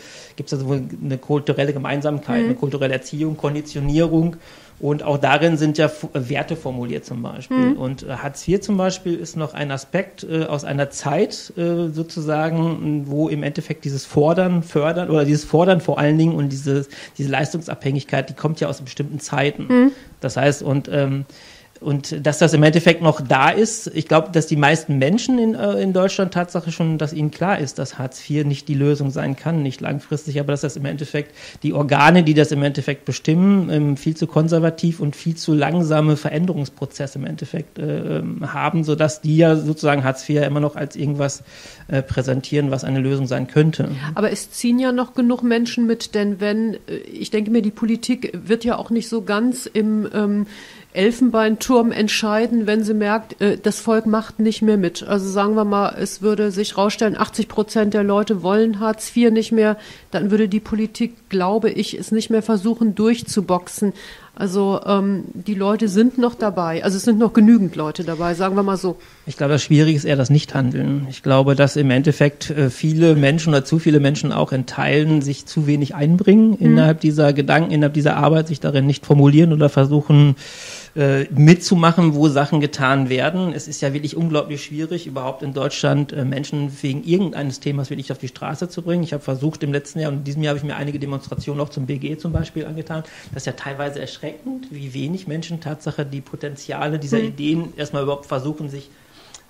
Gemeinsamkeit, eine kulturelle Erziehung, Konditionierung. Und auch darin sind ja Werte formuliert zum Beispiel. Und Hartz IV zum Beispiel ist noch ein Aspekt aus einer Zeit sozusagen, wo im Endeffekt dieses Fordern vor allen Dingen und diese Leistungsabhängigkeit, die kommt ja aus bestimmten Zeiten. Das heißt, und dass das im Endeffekt noch da ist, ich glaube, dass die meisten Menschen in Deutschland Tatsache schon, dass ihnen klar ist, dass Hartz IV nicht die Lösung sein kann, nicht langfristig, aber dass das im Endeffekt die Organe, die das im Endeffekt bestimmen, viel zu konservativ und viel zu langsame Veränderungsprozesse im Endeffekt haben, sodass die ja sozusagen Hartz IV immer noch als irgendwas präsentieren, was eine Lösung sein könnte. Aber es ziehen ja noch genug Menschen mit, denn ich denke mir, die Politik wird ja auch nicht so ganz im Elfenbeinturm entscheiden, wenn sie merkt, das Volk macht nicht mehr mit. Also sagen wir mal, es würde sich rausstellen, 80% der Leute wollen Hartz IV nicht mehr, dann würde die Politik, glaube ich, es nicht mehr versuchen durchzuboxen. Also die Leute sind noch dabei, also es sind noch genügend Leute dabei, sagen wir mal so. Ich glaube, das Schwierige ist eher das Nichthandeln. Ich glaube, dass im Endeffekt viele Menschen oder zu viele Menschen auch in Teilen sich zu wenig einbringen innerhalb dieser Gedanken, innerhalb dieser Arbeit, sich darin nicht formulieren oder versuchen mitzumachen, wo Sachen getan werden. Es ist ja wirklich unglaublich schwierig, überhaupt in Deutschland Menschen wegen irgendeines Themas wirklich auf die Straße zu bringen. Ich habe versucht im letzten Jahr und in diesem Jahr habe ich mir einige Demonstrationen auch zum BGE zum Beispiel angetan. Das ist ja teilweise erschreckend, wie wenig Menschen Tatsache die Potenziale dieser Ideen erstmal überhaupt versuchen, sich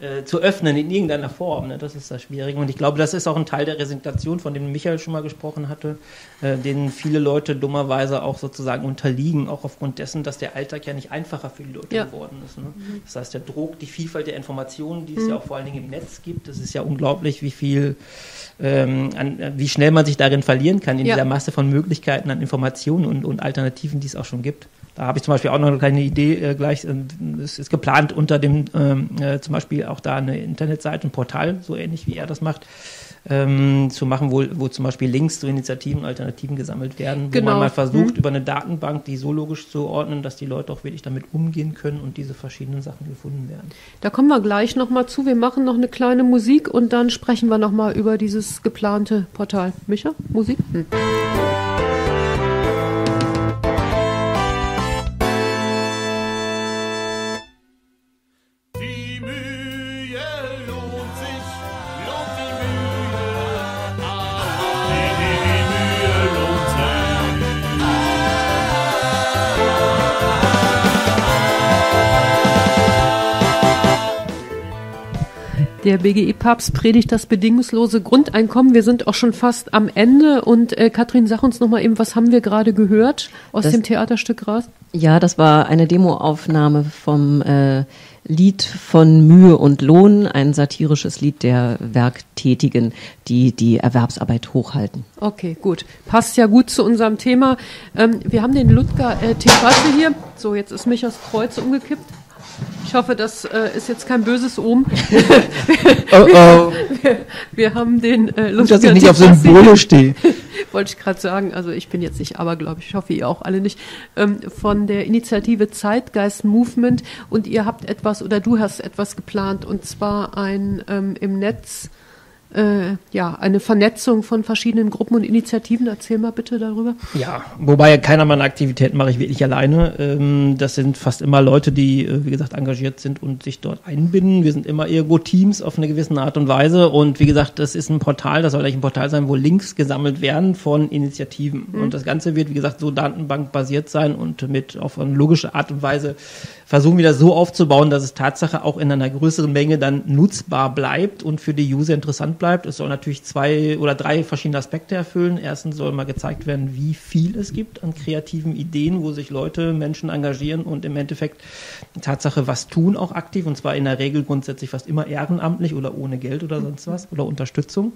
zu öffnen in irgendeiner Form. Ne? Das ist das Schwierige. Und ich glaube, das ist auch ein Teil der Resignation, von dem Michael schon mal gesprochen hatte, denen viele Leute dummerweise auch sozusagen unterliegen, auch aufgrund dessen, dass der Alltag ja nicht einfacher für die Leute geworden ist. Ne? Das heißt, der Druck, die Vielfalt der Informationen, die es ja auch vor allen Dingen im Netz gibt, das ist ja unglaublich, wie viel, wie schnell man sich darin verlieren kann, in dieser Masse von Möglichkeiten an Informationen und Alternativen, die es auch schon gibt. Da habe ich zum Beispiel auch noch eine kleine Idee gleich. Es ist geplant, unter dem zum Beispiel auch da eine Internetseite, ein Portal, so ähnlich wie er das macht, zu machen, wo zum Beispiel Links zu Initiativen, Alternativen gesammelt werden, wo man mal versucht, über eine Datenbank die so logisch zu ordnen, dass die Leute auch wirklich damit umgehen können und diese verschiedenen Sachen gefunden werden. Da kommen wir gleich nochmal zu. Wir machen noch eine kleine Musik und dann sprechen wir nochmal über dieses geplante Portal. Micha, Musik? Der BGE-Papst predigt das bedingungslose Grundeinkommen. Wir sind auch schon fast am Ende. Und Katrin, sag uns nochmal eben, was haben wir gerade gehört aus dem Theaterstück Gras? Ja, das war eine Demoaufnahme vom Lied von Mühe und Lohn, ein satirisches Lied der Werktätigen, die die Erwerbsarbeit hochhalten. Okay, gut. Passt ja gut zu unserem Thema. Wir haben den Ludger Terrasse hier. So, jetzt ist Michas Kreuz umgekippt. Ich hoffe, das ist jetzt kein böses Omen. Wir haben den Ludger, dass ich nicht auf Symbole stehe. Wollte ich gerade sagen, also ich bin jetzt nicht abergläubig, ich hoffe, ihr auch alle nicht, von der Initiative Zeitgeist Movement, und ihr habt etwas, oder du hast etwas geplant, und zwar ein im Netz, eine Vernetzung von verschiedenen Gruppen und Initiativen. Erzähl mal bitte darüber. Ja, wobei keiner meiner Aktivitäten mache ich wirklich alleine. Das sind fast immer Leute, die, wie gesagt, engagiert sind und sich dort einbinden. Wir sind immer irgendwo Teams auf eine gewisse Art und Weise. Und wie gesagt, das ist ein Portal, das soll eigentlich ein Portal sein, wo Links gesammelt werden von Initiativen. Und das Ganze wird, wie gesagt, so datenbankbasiert sein und auf eine logische Art und Weise versuchen wir das so aufzubauen, dass es Tatsache auch in einer größeren Menge dann nutzbar bleibt und für die User interessant bleibt. Es soll natürlich 2 oder 3 verschiedene Aspekte erfüllen. Erstens soll mal gezeigt werden, wie viel es gibt an kreativen Ideen, wo sich Menschen engagieren und im Endeffekt Tatsache was tun, auch aktiv, und zwar in der Regel grundsätzlich fast immer ehrenamtlich oder ohne Geld oder sonst was oder Unterstützung.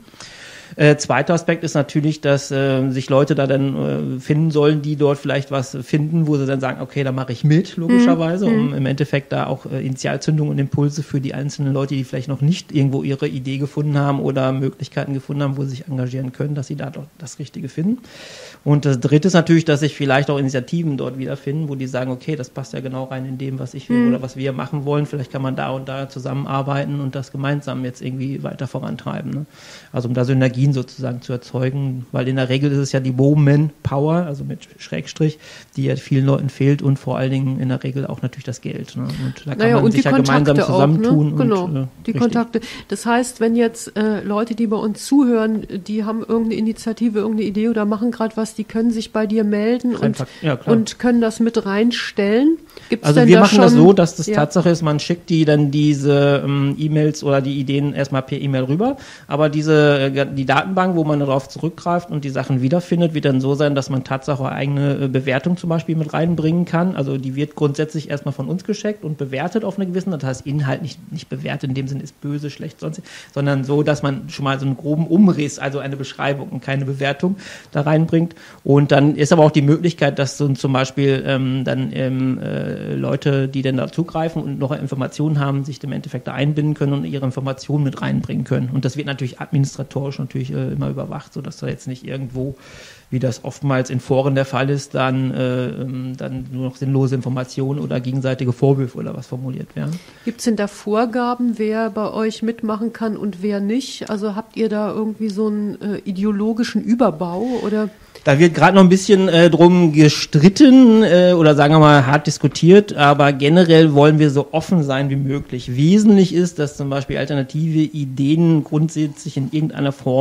Zweiter Aspekt ist natürlich, dass sich Leute da dann finden sollen, die dort vielleicht was finden, wo sie dann sagen, okay, da mache ich mit, logischerweise, um im Endeffekt da auch Initialzündung und Impulse für die einzelnen Leute, die vielleicht noch nicht irgendwo ihre Idee gefunden haben oder Möglichkeiten gefunden haben, wo sie sich engagieren können, dass sie da doch das Richtige finden. Und das Dritte ist natürlich, dass sich vielleicht auch Initiativen dort wiederfinden, wo die sagen, okay, das passt ja genau rein in dem, was ich will oder was wir machen wollen. Vielleicht kann man da und da zusammenarbeiten und das gemeinsam jetzt irgendwie weiter vorantreiben. Ne? Also um da Synergien sozusagen zu erzeugen, weil in der Regel ist es ja die Woman-Power, also mit Schrägstrich, die ja vielen Leuten fehlt, und vor allen Dingen in der Regel auch natürlich das Geld. Ne? Und da kann man sich ja gemeinsam zusammentun. Ne? Genau, die Kontakte. Das heißt, wenn jetzt Leute, die bei uns zuhören, die haben irgendeine Initiative, irgendeine Idee oder machen gerade was, die können sich bei dir melden und können das mit reinstellen. Gibt's also wir machen das so, dass das Tatsache ist, man schickt die dann diese E-Mails oder die Ideen erstmal per E-Mail rüber, aber die Datenbank, wo man darauf zurückgreift und die Sachen wiederfindet, wird dann so sein, dass man Tatsache eigene Bewertung zum Beispiel mit reinbringen kann. Also die wird grundsätzlich erstmal von uns gescheckt und bewertet auf eine gewisse, das heißt Inhalt nicht bewertet, in dem Sinne ist böse, schlecht, sonst, sondern so, dass man schon mal so einen groben Umriss, also eine Beschreibung und keine Bewertung da reinbringt. Und dann ist aber auch die Möglichkeit, dass so zum Beispiel Leute, die dann da zugreifen und noch Informationen haben, sich im Endeffekt da einbinden können und ihre Informationen mit reinbringen können. Und das wird natürlich administratorisch natürlich immer überwacht, sodass da jetzt nicht irgendwo, wie das oftmals in Foren der Fall ist, dann nur noch sinnlose Informationen oder gegenseitige Vorwürfe oder was formuliert werden. Gibt es denn da Vorgaben, wer bei euch mitmachen kann und wer nicht? Also habt ihr da irgendwie so einen ideologischen Überbau oder? Da wird gerade noch ein bisschen drum gestritten oder sagen wir mal hart diskutiert, aber generell wollen wir so offen sein wie möglich. Wesentlich ist, dass zum Beispiel alternative Ideen grundsätzlich in irgendeiner Form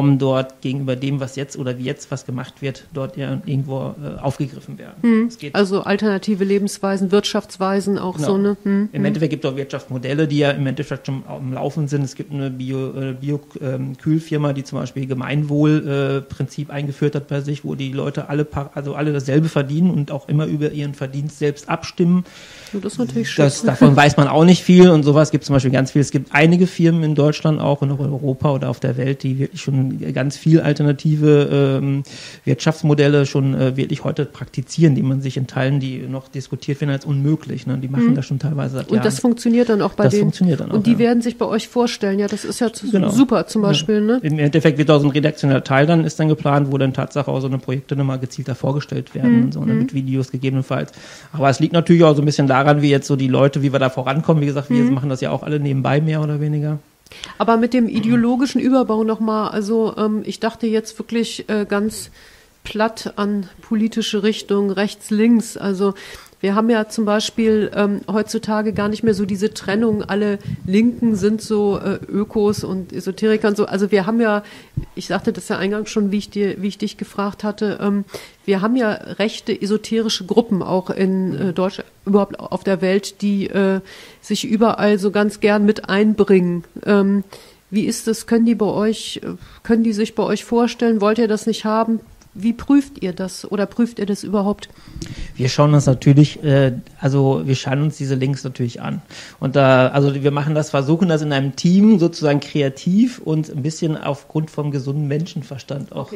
Normen dort gegenüber dem, was jetzt oder wie jetzt was gemacht wird, dort irgendwo aufgegriffen werden. Es geht Also alternative Lebensweisen, Wirtschaftsweisen auch so, ne? Im Endeffekt gibt es auch Wirtschaftsmodelle, die ja im Endeffekt schon am Laufen sind. Es gibt eine Bio-Kühlfirma, die zum Beispiel Gemeinwohlprinzip eingeführt hat bei sich, wo die Leute alle dasselbe verdienen und auch immer über ihren Verdienst selbst abstimmen. Das ist natürlich schön. Davon weiß man auch nicht viel und sowas gibt es zum Beispiel ganz viel. Es gibt einige Firmen in Deutschland auch und auch in Europa oder auf der Welt, die wirklich schon ganz viel alternative Wirtschaftsmodelle schon wirklich heute praktizieren, die man sich in Teilen, die noch diskutiert werden als unmöglich. Ne? Die machen das schon teilweise seit Jahren. Und das funktioniert dann auch bei denen? Funktioniert dann auch, und die werden sich bei euch vorstellen, ja, das ist ja super zum Beispiel. Ne? Im Endeffekt wird auch so ein redaktioneller Teil ist dann geplant, wo dann Tatsache auch so eine Projekte nochmal gezielter vorgestellt werden und so, ne, mit Videos gegebenenfalls. Aber es liegt natürlich auch so ein bisschen daran, wie jetzt so die Leute, wie wir da vorankommen. Wie gesagt, wir machen das ja auch alle nebenbei mehr oder weniger. Aber mit dem ideologischen Überbau nochmal, also ich dachte jetzt wirklich ganz platt an politische Richtung, rechts, links, also wir haben ja zum Beispiel heutzutage gar nicht mehr so diese Trennung, alle Linken sind so Ökos und Esoteriker und so. Also wir haben ja, ich sagte das ja eingangs schon, wie ich dich gefragt hatte, wir haben ja rechte esoterische Gruppen auch in Deutschland, überhaupt auf der Welt, die sich überall so ganz gern mit einbringen. Wie ist das? Können die sich bei euch vorstellen? Wollt ihr das nicht haben? Wie prüft ihr das oder prüft ihr das überhaupt? Wir schauen uns natürlich, wir schauen uns diese Links natürlich an. Und wir machen das, versuchen das in einem Team sozusagen kreativ und ein bisschen aufgrund vom gesunden Menschenverstand auch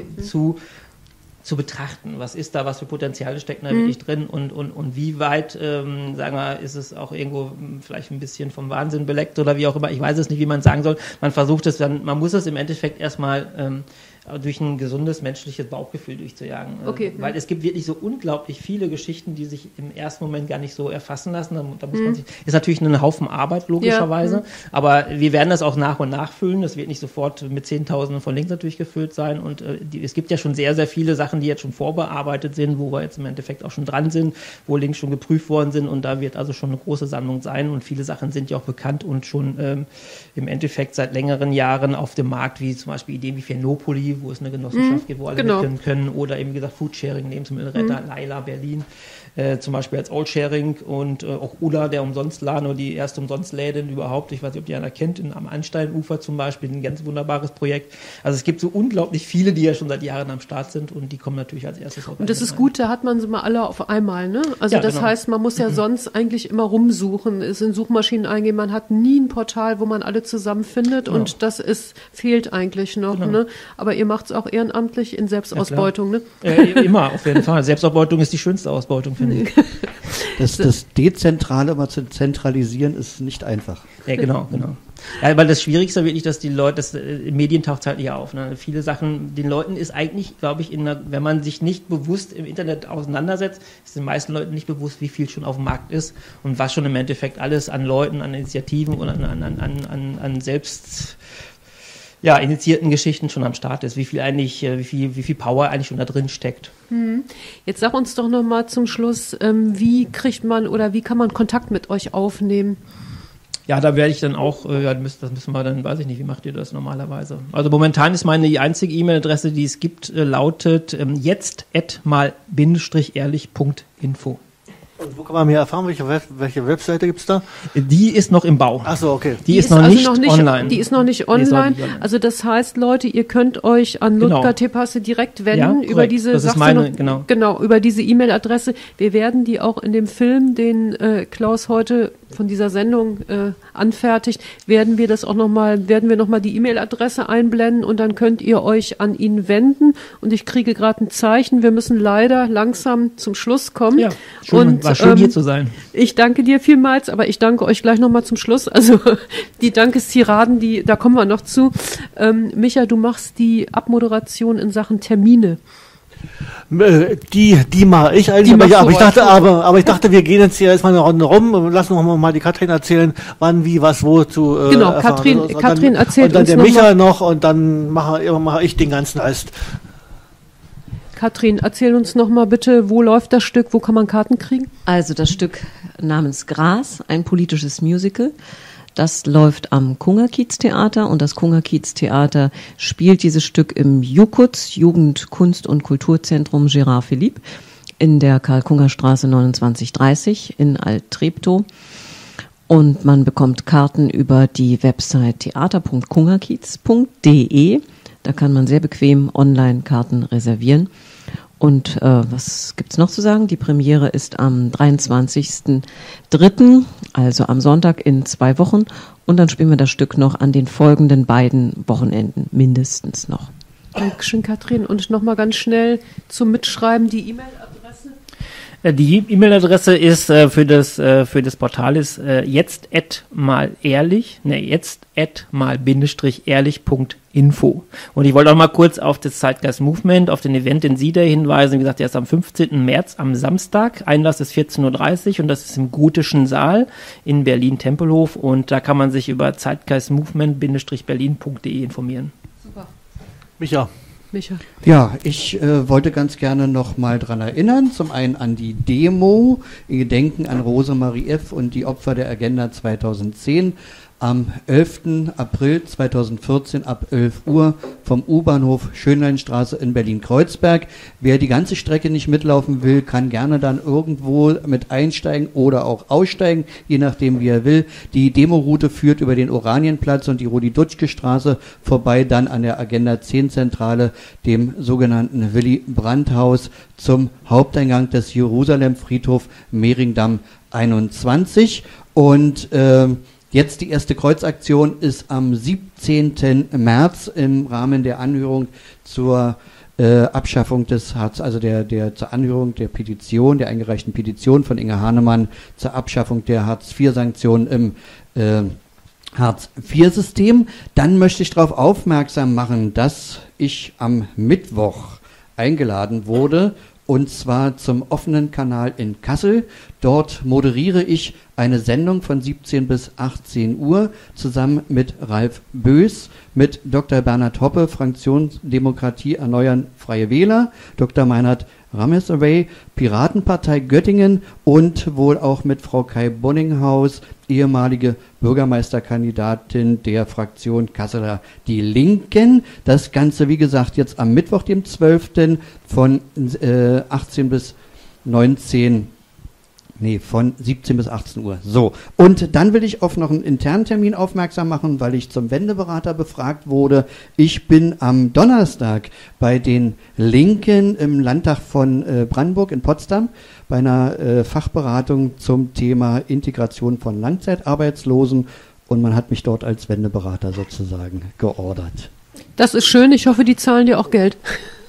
zu betrachten. Was ist da, was für Potenziale stecken da wirklich drin und wie weit, sagen wir, ist es auch irgendwo vielleicht ein bisschen vom Wahnsinn beleckt oder wie auch immer. Ich weiß es nicht, wie man sagen soll. Man versucht es dann, man muss es im Endeffekt erstmal durch ein gesundes menschliches Bauchgefühl durchzujagen. Okay. Weil es gibt wirklich so unglaublich viele Geschichten, die sich im ersten Moment gar nicht so erfassen lassen. Da muss man ist natürlich ein Haufen Arbeit, logischerweise. Aber wir werden das auch nach und nach füllen. Das wird nicht sofort mit Zehntausenden von Links natürlich gefüllt sein. Und es gibt ja schon sehr, sehr viele Sachen, die jetzt schon vorbearbeitet sind, wo wir jetzt im Endeffekt auch schon dran sind, wo Links schon geprüft worden sind. Und da wird also schon eine große Sammlung sein. Und viele Sachen sind ja auch bekannt und schon im Endeffekt seit längeren Jahren auf dem Markt, wie zum Beispiel Ideen wie Phenopoly, wo es eine Genossenschaft gibt, wo alle mitgehen können, oder eben, wie gesagt, Foodsharing, Lebensmittelretter, Laila, Berlin, zum Beispiel als Oldsharing und auch Ulla, der Umsonstladen oder die erste Umsonstläden überhaupt, ich weiß nicht, ob die einer kennt, am Ansteinufer zum Beispiel, ein ganz wunderbares Projekt. Also es gibt so unglaublich viele, die ja schon seit Jahren am Start sind und die kommen natürlich als erstes auf. Und das ist gut, da hat man sie mal alle auf einmal, ne? Also ja, das heißt, man muss ja sonst eigentlich immer rumsuchen, es in Suchmaschinen eingehen, man hat nie ein Portal, wo man alle zusammenfindet und das fehlt eigentlich noch, ne? Aber ihr macht es auch ehrenamtlich in Selbstausbeutung, ne? Immer, auf jeden Fall. Selbstausbeutung ist die schönste Ausbeutung, finde ich. Das Dezentrale mal zu zentralisieren ist nicht einfach. Ja, genau. Ja, weil das Schwierigste wirklich, dass die Leute, Medien taucht halt nicht auf. Ne? Viele Sachen, den Leuten ist eigentlich, glaube ich, wenn man sich nicht bewusst im Internet auseinandersetzt, ist den meisten Leuten nicht bewusst, wie viel schon auf dem Markt ist und was schon im Endeffekt alles an Leuten, an Initiativen und an selbst initiierten Geschichten schon am Start ist, wie viel Power eigentlich schon da drin steckt. Jetzt sag uns doch nochmal zum Schluss, wie kann man Kontakt mit euch aufnehmen? Ja, da werde ich dann auch, das müssen wir dann, weiß ich nicht, wie macht ihr das normalerweise? Also momentan ist die einzige E-Mail-Adresse, die es gibt, lautet jetzt@mal-ehrlich.info. Und wo kann man mehr erfahren? Welche Webseite gibt's da? Die ist noch im Bau. Ach so, okay. Die ist noch nicht online. Die ist noch nicht online. Also das heißt, Leute, ihr könnt euch an Ludger Tepasse direkt wenden über diese über diese E-Mail-Adresse. Wir werden die auch in dem Film, den Klaus heute von dieser Sendung anfertigt, werden wir nochmal die E-Mail-Adresse einblenden und dann könnt ihr euch an ihn wenden. Und ich kriege gerade ein Zeichen, wir müssen leider langsam zum Schluss kommen. Ja, war schön hier zu sein. Ich danke dir vielmals, aber ich danke euch gleich nochmal zum Schluss. Also die Dankestiraden, da kommen wir noch zu. Micha, du machst die Abmoderation in Sachen Termine. Die mache ich eigentlich, aber ich dachte, wir gehen jetzt hier erstmal eine Runde rum und lassen noch mal die Katrin erzählen, wann, wie, was, wo zu genau, erfahren. Katrin erzählt und dann uns der Micha noch und dann mache ich den ganzen Rest. Katrin, erzähl uns noch mal bitte, wo läuft das Stück, wo kann man Karten kriegen? Also das Stück namens Gras, ein politisches Musical. Das läuft am Kungerkiez-Theater und das Kungerkiez-Theater spielt dieses Stück im JUKUZ, Jugend-, Kunst- und Kulturzentrum Gérard Philippe, in der Karl-Kunger-Straße 2930 in Alt-Treptow. Und man bekommt Karten über die Website theater.kungerkiez.de. Da kann man sehr bequem online Karten reservieren. Und was gibt's noch zu sagen? Die Premiere ist am 23.03., also am Sonntag in 2 Wochen. Und dann spielen wir das Stück noch an den folgenden beiden Wochenenden mindestens noch. Dankeschön, Katrin. Und nochmal ganz schnell zum Mitschreiben die E-Mail-Adresse. Die E-Mail-Adresse ist für das Portal ist jetzt@mal-ehrlich.info. Und ich wollte auch mal kurz auf das Zeitgeist Movement, auf den Event in Sieder hinweisen. Wie gesagt, der ist am 15. März am Samstag. Einlass ist 14.30 Uhr und das ist im Gotischen Saal in Berlin-Tempelhof. Und da kann man sich über zeitgeistmovement-berlin.de informieren. Super. Micha. Ja, ich wollte ganz gerne noch mal dran erinnern, zum einen an die Demo, in Gedenken an Rosemarie F. und die Opfer der Agenda 2010 am 11. April 2014 ab 11 Uhr vom U-Bahnhof Schönleinstraße in Berlin-Kreuzberg. Wer die ganze Strecke nicht mitlaufen will, kann gerne dann irgendwo mit einsteigen oder auch aussteigen, je nachdem wie er will. Die Demoroute führt über den Oranienplatz und die Rudi-Dutschke-Straße vorbei, dann an der Agenda 10 Zentrale, dem sogenannten Willy-Brandt-Haus, zum Haupteingang des Jerusalem-Friedhof Mehringdamm 21. Und jetzt die erste Kreuzaktion ist am 17. März im Rahmen der Anhörung zur Abschaffung des Hartz, also zur Anhörung der Petition, der eingereichten Petition von Inge Hahnemann zur Abschaffung der Hartz-IV-Sanktionen im Hartz-IV-System. Dann möchte ich darauf aufmerksam machen, dass ich am Mittwoch eingeladen wurde, und zwar zum offenen Kanal in Kassel. Dort moderiere ich eine Sendung von 17 bis 18 Uhr zusammen mit Ralf Bös, mit Dr. Bernhard Hoppe, Fraktion Demokratie erneuern, Freie Wähler, Dr. Meinhard Ramesaway, Piratenpartei Göttingen und wohl auch mit Frau Kai Bonninghaus, ehemalige Bürgermeisterkandidatin der Fraktion Kasseler Die Linken. Das Ganze, wie gesagt, jetzt am Mittwoch, dem 12. von 18 bis 19 von 17 bis 18 Uhr. So, und dann will ich auf noch einen internen Termin aufmerksam machen, weil ich zum Wendeberater befragt wurde. Ich bin am Donnerstag bei den Linken im Landtag von Brandenburg in Potsdam bei einer Fachberatung zum Thema Integration von Langzeitarbeitslosen, und man hat mich dort als Wendeberater sozusagen geordert. Das ist schön, ich hoffe, die zahlen dir auch Geld.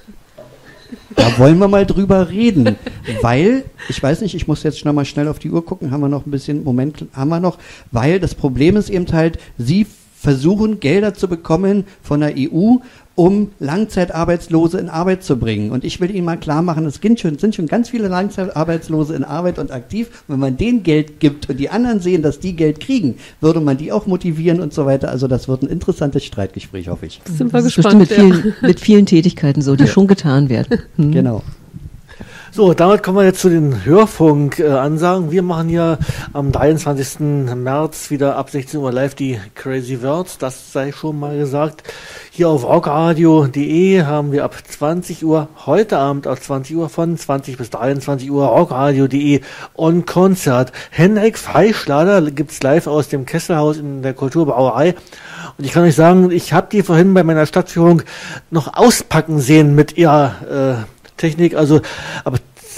Da wollen wir mal drüber reden, weil, ich weiß nicht, ich muss jetzt noch mal schnell auf die Uhr gucken, haben wir noch ein bisschen, Moment haben wir noch, weil das Problem ist eben halt, sie versuchen Gelder zu bekommen von der EU, um Langzeitarbeitslose in Arbeit zu bringen. Und ich will Ihnen mal klar machen, es sind schon ganz viele Langzeitarbeitslose in Arbeit und aktiv. Wenn man denen Geld gibt und die anderen sehen, dass die Geld kriegen, würde man die auch motivieren und so weiter. Also das wird ein interessantes Streitgespräch, hoffe ich. Sind wir Das ist gespannt. bestimmt mit vielen Tätigkeiten so, die schon getan werden. Genau. So, damit kommen wir jetzt zu den Hörfunk-Ansagen. Wir machen hier am 23. März wieder ab 16 Uhr live die Crazy Words, das sei schon mal gesagt. Hier auf rockradio.de haben wir ab 20 Uhr, heute Abend ab 20 Uhr, von 20 bis 23 Uhr, rockradio.de on Konzert. Henrik Freischlader gibt's live aus dem Kesselhaus in der Kulturbrauerei. Und ich kann euch sagen, ich habe die vorhin bei meiner Stadtführung noch auspacken sehen mit ihrer Technik, also ab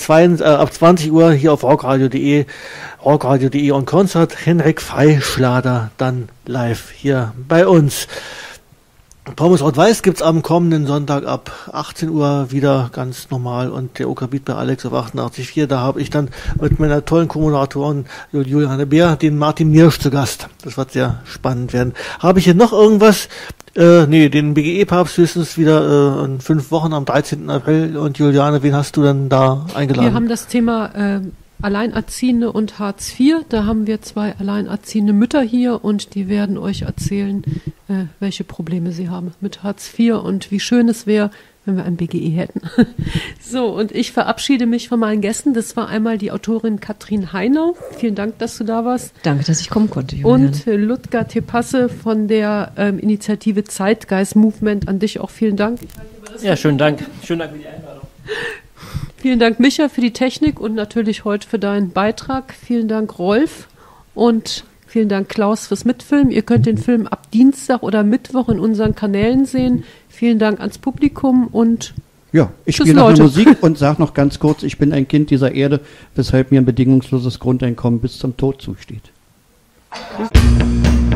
20 Uhr hier auf rockradio.de on Concert, Henrik Freischlader dann live hier bei uns. Pommes Rot-Weiß gibt's am kommenden Sonntag ab 18 Uhr wieder ganz normal, und der OK-Beat bei Alex auf 88.4, da habe ich dann mit meiner tollen Kommunatorin Juliane Beer den Martin Niersch zu Gast. Das wird sehr spannend werden. Habe ich hier noch irgendwas? Den BGE-Papst höchstens wieder in 5 Wochen am 13. April. Und Juliane, wen hast du denn da eingeladen? Wir haben das Thema Alleinerziehende und Hartz IV. Da haben wir 2 alleinerziehende Mütter hier, und die werden euch erzählen, welche Probleme sie haben mit Hartz IV und wie schön es wäre, wenn wir ein BGE hätten. So, und ich verabschiede mich von meinen Gästen. Das war einmal die Autorin Katrin Heinau. Vielen Dank, dass du da warst. Danke, dass ich kommen konnte, Julian. Und Ludger Tepasse von der Initiative Zeitgeist Movement. An dich auch vielen Dank. Ja, schönen Dank. Schönen Dank für die Einladung. Vielen Dank, Micha, für die Technik und natürlich heute für deinen Beitrag. Vielen Dank, Rolf. Und vielen Dank, Klaus, fürs Mitfilmen. Ihr könnt den Film ab Dienstag oder Mittwoch in unseren Kanälen sehen. Vielen Dank ans Publikum und ja, ich spiele noch eine Musik und sage noch ganz kurz, ich bin ein Kind dieser Erde, weshalb mir ein bedingungsloses Grundeinkommen bis zum Tod zusteht. Tschüss.